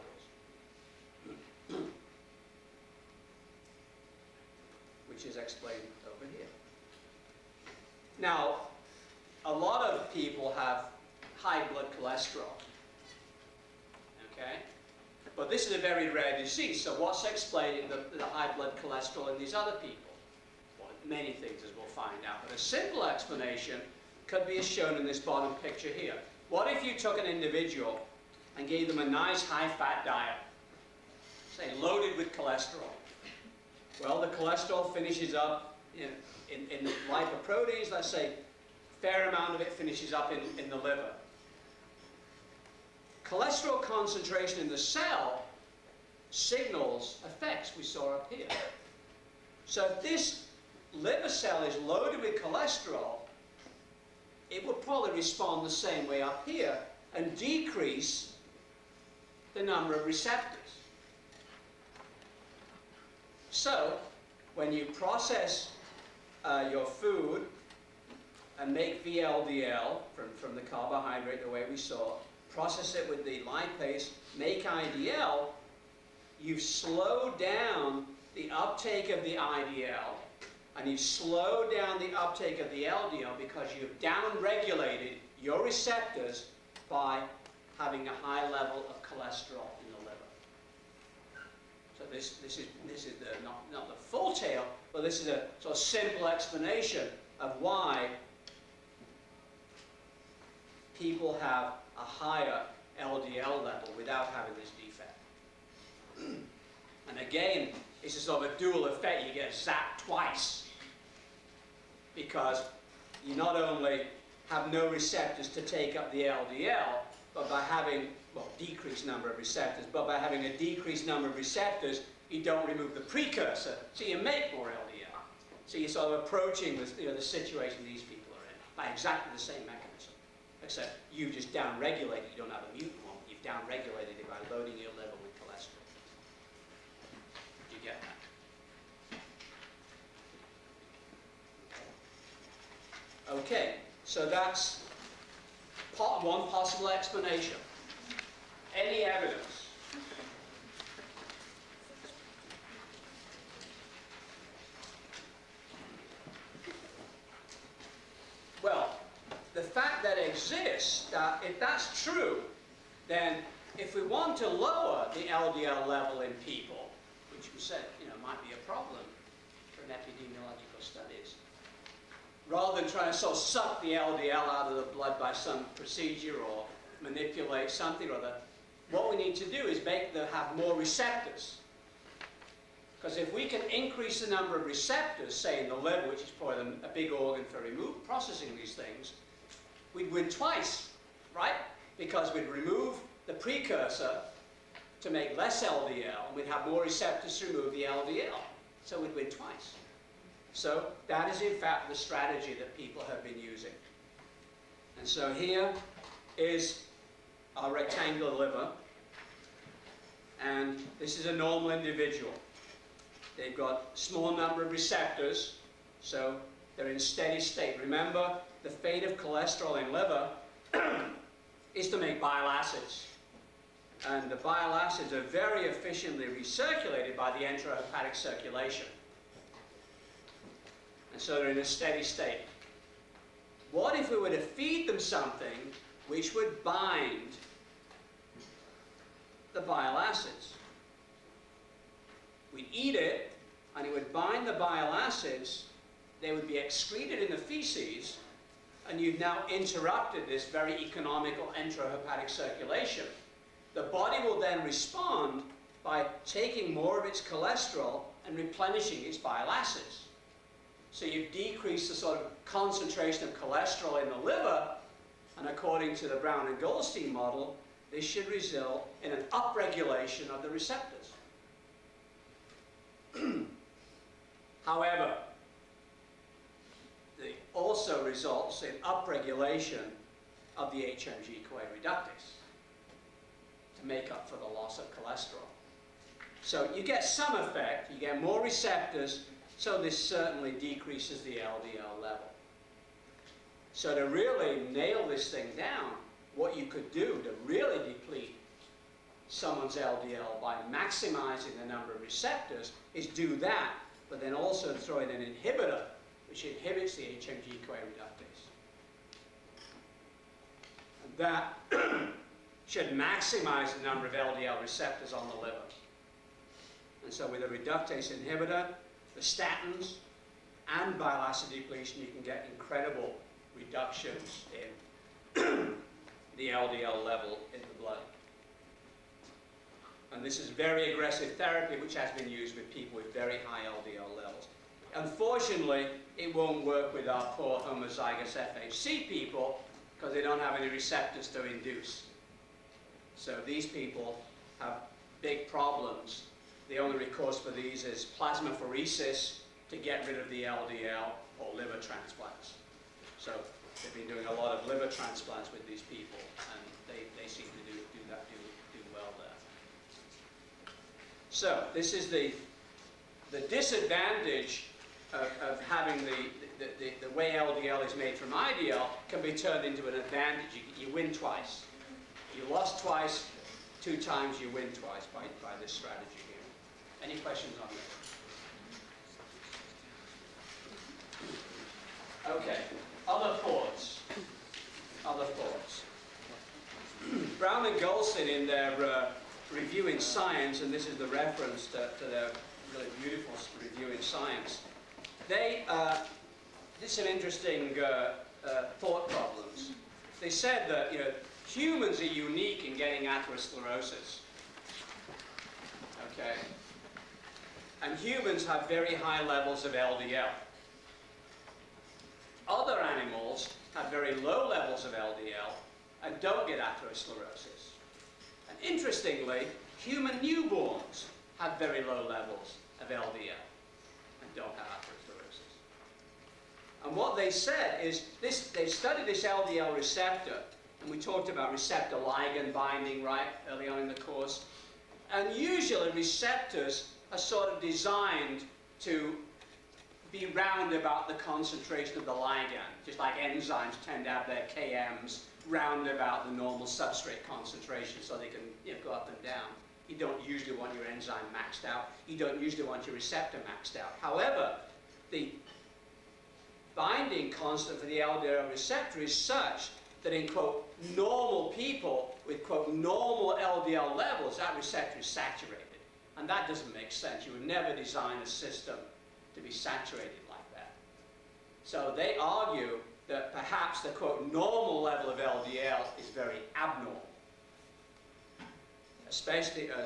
B: Which is explained over here. Now, a lot of people have high blood cholesterol. Okay? But this is a very rare disease, so what's explaining the, the high blood cholesterol in these other people? Well, many things, as we'll find out. But a simple explanation could be as shown in this bottom picture here. What if you took an individual and gave them a nice high-fat diet, say loaded with cholesterol? Well, the cholesterol finishes up in, in, in the lipoproteins, let's say a fair amount of it finishes up in, in the liver. Cholesterol concentration in the cell signals effects we saw up here. So if this liver cell is loaded with cholesterol, it would probably respond the same way up here and decrease the number of receptors. So, when you process uh, your food and make V L D L from, from the carbohydrate the way we saw, process it with the lipase, make I D L, you've slowed down the uptake of the I D L, and you've slowed down the uptake of the L D L because you've downregulated your receptors by having a high level of cholesterol in the liver. So this, this is, this is the, not, not the full tale, but this is a sort of simple explanation of why people have a higher L D L level without having this defect. And again, it's a sort of a dual effect. You get zapped twice because you not only have no receptors to take up the L D L, but by having, well, decreased number of receptors, but by having a decreased number of receptors, you don't remove the precursor, so you make more L D L. So you're sort of approaching the, you know, the situation these people are in by exactly the same mechanism, except you just downregulate it. You don't have a mutant one. You've downregulated it by loading your liver with cholesterol. Do you get that? Okay, so that's part one possible explanation. Any evidence? Well, the fact that exists, that if that's true, then if we want to lower the L D L level in people, which we said, you know, might be a problem for an epidemiological studies, rather than trying to sort of suck the L D L out of the blood by some procedure or manipulate something or other, what we need to do is make them have more receptors. Because if we can increase the number of receptors, say in the liver, which is probably a big organ for remove, processing these things, we'd win twice, right? Because we'd remove the precursor to make less L D L, and we'd have more receptors to remove the L D L. So we'd win twice. So that is in fact the strategy that people have been using. And so here is our rectangular liver, and this is a normal individual. They've got a small number of receptors, so they're in steady state. Remember, the fate of cholesterol in liver is to make bile acids. And the bile acids are very efficiently recirculated by the enterohepatic circulation. And so they're in a steady state. What if we were to feed them something which would bind the bile acids? We'd eat it, and it would bind the bile acids. They would be excreted in the feces, and you've now interrupted this very economical enterohepatic circulation. The body will then respond by taking more of its cholesterol and replenishing its bile acids. So you've decreased the sort of concentration of cholesterol in the liver, and according to the Brown and Goldstein model, this should result in an upregulation of the receptors. However, it also results in upregulation of the H M G-CoA reductase to make up for the loss of cholesterol. So you get some effect, you get more receptors, so this certainly decreases the L D L level. So to really nail this thing down, what you could do to really deplete someone's L D L by maximizing the number of receptors is do that, but then also throw in an inhibitor which inhibits the H M G-CoA reductase. And that should maximize the number of L D L receptors on the liver. And so with a reductase inhibitor, the statins, and bile acid depletion, you can get incredible reductions in the L D L level in the blood. And this is very aggressive therapy which has been used with people with very high L D L levels. Unfortunately, it won't work with our poor homozygous F H C people because they don't have any receptors to induce. So these people have big problems. The only recourse for these is plasmapheresis to get rid of the L D L or liver transplants. So they've been doing a lot of liver transplants with these people, and they, they seem to do, do, that, do, do well there. So this is the, the disadvantage of, of having the, the, the, the way L D L is made from I D L can be turned into an advantage. You, you win twice. You lost twice, two times you win twice by, by this strategy here. Any questions on this? Okay, other thoughts? Other thoughts? Brown and Goldstein in their uh, review in Science, and this is the reference to, to their really beautiful review in Science, they uh, did some interesting uh, uh, thought problems. They said that, you know, humans are unique in getting atherosclerosis. Okay? And humans have very high levels of L D L. Other animals have very low levels of L D L and don't get atherosclerosis. And interestingly, human newborns have very low levels of L D L and don't have atherosclerosis. And what they said is, this, they studied this L D L receptor, and we talked about receptor ligand binding, right, early on in the course. And usually receptors are sort of designed to be round about the concentration of the ligand, just like enzymes tend to have their K Ms round about the normal substrate concentration so they can, you know, go up and down. You don't usually want your enzyme maxed out. You don't usually want your receptor maxed out. However, the binding constant for the L D L receptor is such that in, quote, normal people with, quote, normal L D L levels, that receptor is saturated. And that doesn't make sense. You would never design a system to be saturated like that. So they argue that perhaps the, quote, normal level of L D L is very abnormal, especially as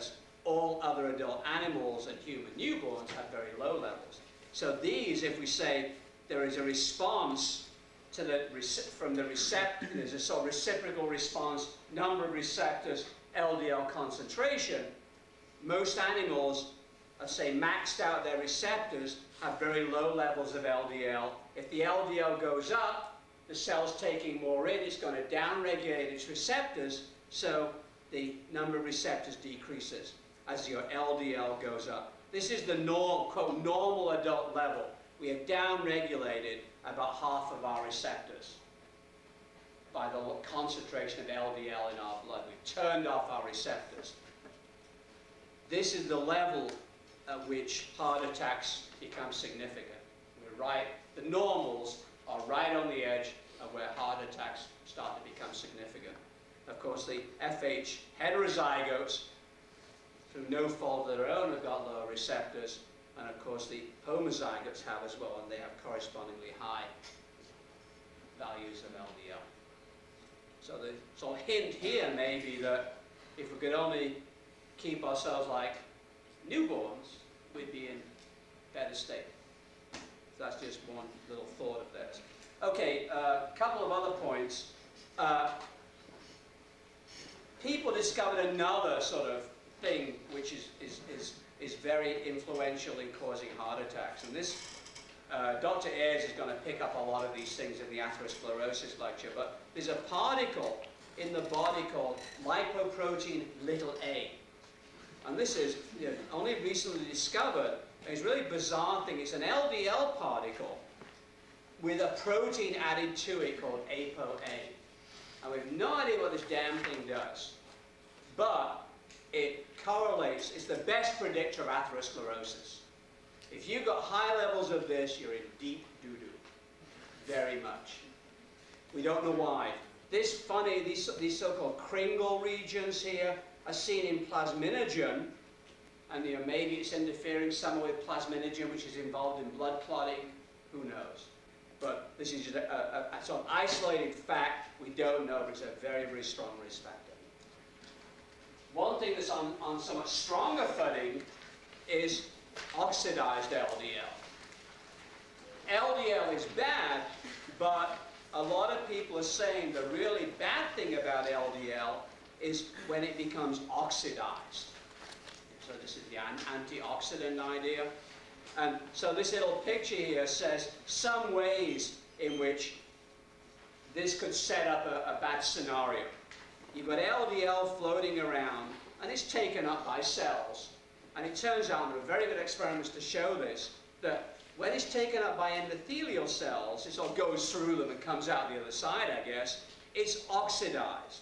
B: all other adult animals and human newborns have very low levels. So these, if we say there is a response to the, from the receptor, there's a sort of reciprocal response, number of receptors, L D L concentration, most animals, uh, say, maxed out their receptors, have very low levels of L D L. If the L D L goes up, the cell's taking more in, it's going to downregulate its receptors, so the number of receptors decreases as your L D L goes up. This is the norm, quote, normal adult level. We have downregulated about half of our receptors by the concentration of L D L in our blood. We've turned off our receptors. This is the level at which heart attacks become significant. We're right, the normals are right on the edge of where heart attacks start to become significant. Of course, the F H heterozygotes, through no fault of their own, have got lower receptors, and of course the homozygotes have as well, and they have correspondingly high values of L D L. So the sort of hint here may be that if we could only keep ourselves like newborns, we'd be in better state. So that's just one little thought of theirs. Okay, a uh, couple of other points. Uh, people discovered another sort of thing which is, is, is, is very influential in causing heart attacks. And this, uh, Doctor Ayres is going to pick up a lot of these things in the atherosclerosis lecture, but there's a particle in the body called Lipo Protein little a. And this is, you know, only recently discovered. It's a really bizarre thing. It's an L D L particle with a protein added to it called A P O A. And we have no idea what this damn thing does. But it correlates, it's the best predictor of atherosclerosis. If you've got high levels of this, you're in deep doo-doo. Very much. We don't know why. This funny, these, these so-called Kringle regions here are seen in plasminogen, and you know, maybe it's interfering somewhere with plasminogen, which is involved in blood clotting. Who knows? But this is just a, a, a sort of isolated fact. We don't know, but it's a very, very strong risk factor. One thing that's on, on somewhat stronger footing is oxidized L D L. L D L is bad, but a lot of people are saying the really bad thing about L D L is when it becomes oxidized. So this is the antioxidant idea. And so this little picture here says some ways in which this could set up a, a bad scenario. You've got L D L floating around, and it's taken up by cells. And it turns out, and there are very good experiments to show this, that when it's taken up by endothelial cells, it sort of goes through them and comes out the other side, I guess, it's oxidized.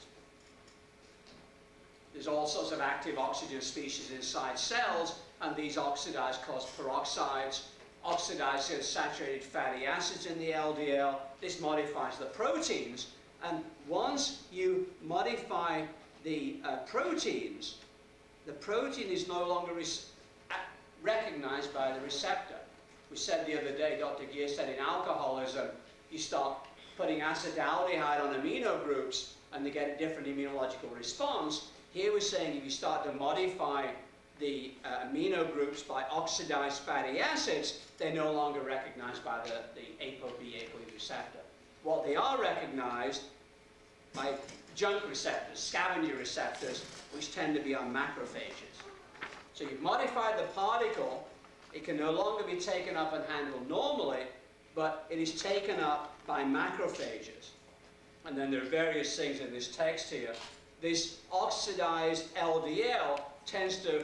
B: There's all sorts of active oxygen species inside cells, and these oxidize cause peroxides, oxidized saturated fatty acids in the L D L. This modifies the proteins. And once you modify the uh, proteins, the protein is no longer recognized by the receptor. We said the other day, Doctor Gear said in alcoholism, you start putting acetaldehyde on amino groups and they get a different immunological response. Here we're saying if you start to modify the uh, amino groups by oxidized fatty acids, they're no longer recognized by the, the A P O B, A P O E receptor. What they are recognized by junk receptors, scavenger receptors, which tend to be on macrophages. So you've modified the particle. It can no longer be taken up and handled normally, but it is taken up by macrophages. And then there are various things in this text here. This oxidized L D L tends to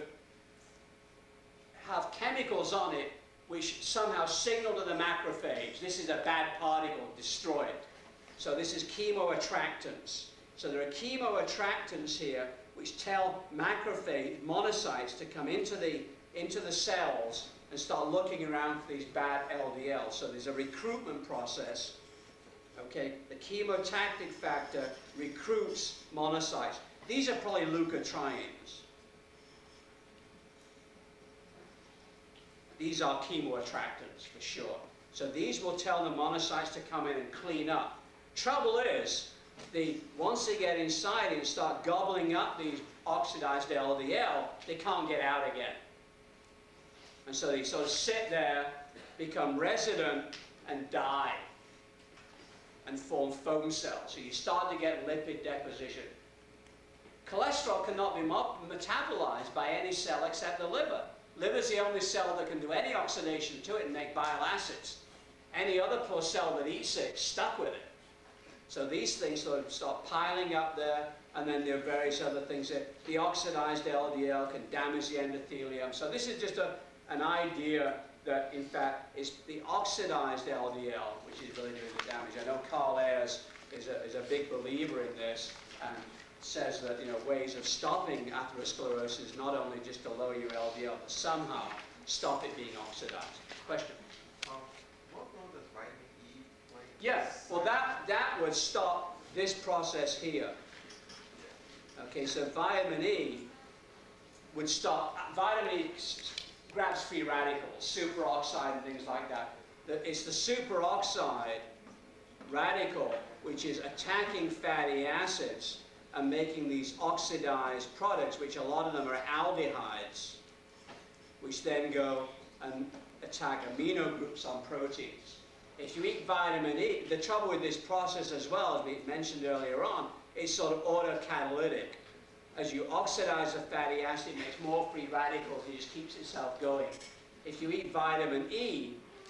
B: have chemicals on it which somehow signal to the macrophage, this is a bad particle, destroy it. So this is chemoattractants. So there are chemoattractants here which tell macrophage monocytes to come into the, into the cells and start looking around for these bad L D Ls. So there's a recruitment process. Okay, the chemotactic factor recruits monocytes. These are probably leukotrienes. These are chemoattractants for sure. So these will tell the monocytes to come in and clean up. Trouble is, the, once they get inside and start gobbling up these oxidized L D L, they can't get out again. And so they sort of sit there, become resident, and die, and form foam cells. So you start to get lipid deposition. Cholesterol cannot be metabolized by any cell except the liver. Liver is the only cell that can do any oxidation to it and make bile acids. Any other poor cell that eats it is stuck with it. So these things sort of start piling up there, and then there are various other things that the oxidized L D L can damage the endothelium. So this is just a, an idea that, in fact, is the oxidized L D L, which is really doing the damage. I know Carl Ayers is a, is a big believer in this, and says that, you know, ways of stopping atherosclerosis not only just to lower your L D L, but somehow stop it being oxidized. Question?
F: Um, what role does vitamin E play?
B: Yeah, well that, that would stop this process here. Okay, so vitamin E would stop, vitamin E grabs free radicals, superoxide and things like that. It's the superoxide radical which is attacking fatty acids and making these oxidized products, which a lot of them are aldehydes, which then go and attack amino groups on proteins. If you eat vitamin E, the trouble with this process as well, as we mentioned earlier on, it's sort of autocatalytic. As you oxidize a fatty acid, it makes more free radicals, it just keeps itself going. If you eat vitamin E,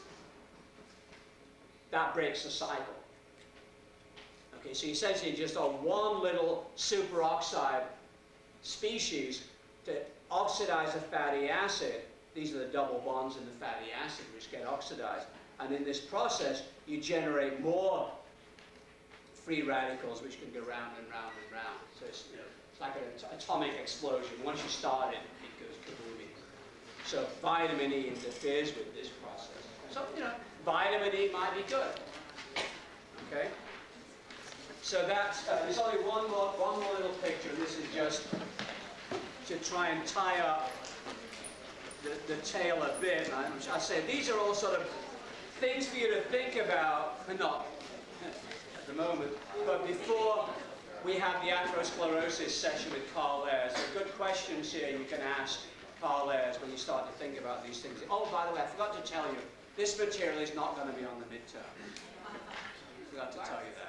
B: that breaks the cycle. Okay, so essentially just on one little superoxide species to oxidize a fatty acid, these are the double bonds in the fatty acid which get oxidized. And in this process, you generate more free radicals which can go round and round and round. So it's, you know, it's like an atomic explosion. Once you start it, it goes kabooming. So vitamin E interferes with this process. So, you know, vitamin E might be good. Okay? So that's, uh, there's only one more, one more little picture. This is just to try and tie up the, the tail a bit. I, I say these are all sort of things for you to think about, but not at the moment. But before we have the atherosclerosis session with Carl Ayers, there are good questions here you can ask Carl Ayers when you start to think about these things. Oh, by the way, I forgot to tell you, this material is not going to be on the midterm. I forgot to tell you that.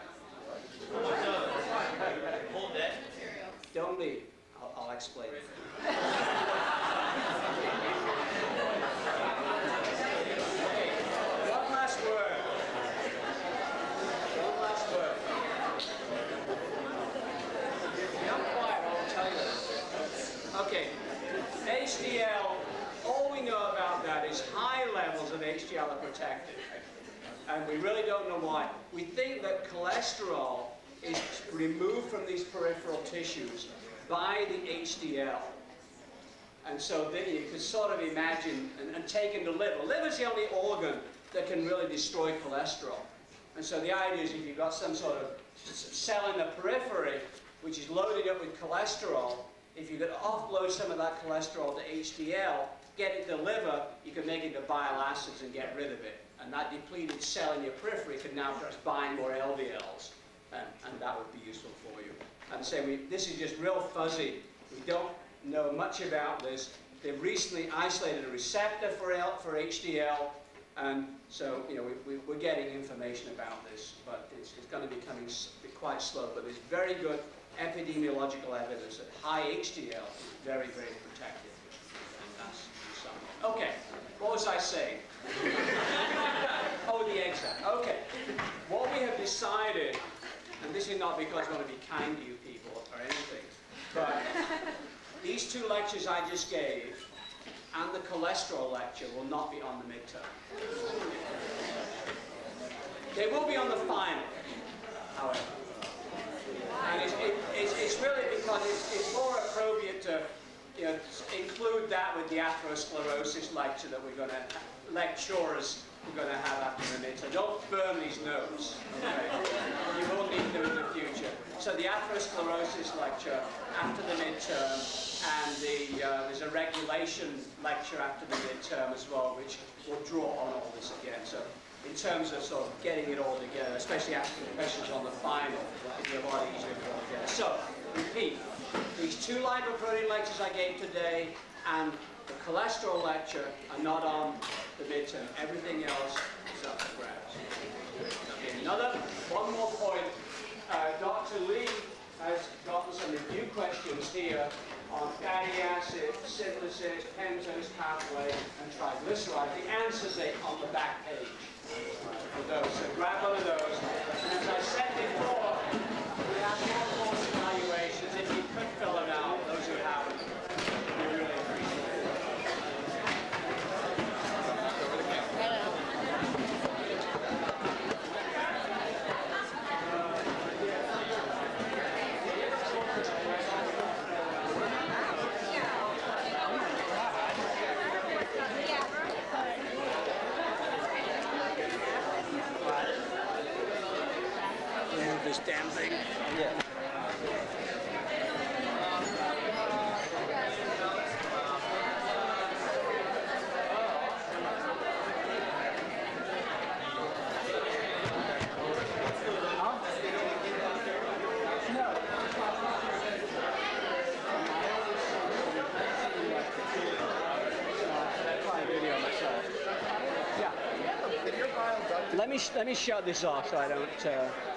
E: Hold that.
B: Don't leave. I'll, I'll explain it. Okay. One last word. One last word. Be quiet, I'll tell you this. Okay. H D L, all we know about that is high levels of H D L are protected. And we really don't know why. We think that cholesterol is removed from these peripheral tissues by the H D L. And so then you can sort of imagine, and, and take into liver. Liver is the only organ that can really destroy cholesterol. And so the idea is if you've got some sort of cell in the periphery which is loaded up with cholesterol, if you could offload some of that cholesterol to H D L, get it to liver, you can make it into bile acids and get rid of it. And that depleted cell in your periphery could now perhaps bind more L D Ls. And, and that would be useful for you. And so we, this is just real fuzzy. We don't know much about this. They've recently isolated a receptor for, L, for H D L, and so you know, we, we, we're getting information about this, but it's, it's going to be coming quite slow. But there's very good epidemiological evidence that high H D L is very, very protective. And that's something. Okay, what was I saying? Oh, the exam. Okay, what we have decided. And this is not because I want to be kind to you people or anything, but these two lectures I just gave and the cholesterol lecture will not be on the midterm. They will be on the final, however. And it's, it, it's, it's really because it's, it's more appropriate to, you know, include that with the atherosclerosis lecture that we're going to, lecturers we're going to have after the midterm. Don't burn these notes, okay? You will need them in the future. So the atherosclerosis lecture after the midterm, and the, uh, there's a regulation lecture after the midterm as well, which will draw on all this again. So in terms of sort of getting it all together, especially asking questions on the final. It'd be a lot easier to put together. So, repeat. These two lipoprotein lectures I gave today and the cholesterol lecture are not on the midterm. Everything else is up for grabs. Okay, another, one more point. Uh, Doctor Lee has gotten some review questions here on fatty acid synthesis, pentose pathway, and triglyceride. The answers are on the back page for those. So grab one of those. And as I said before, we have more course evaluations. If you could fill them out, those who haven't, we really appreciate it. This damn thing. Yeah. Let me let me shut this off so I don't. Uh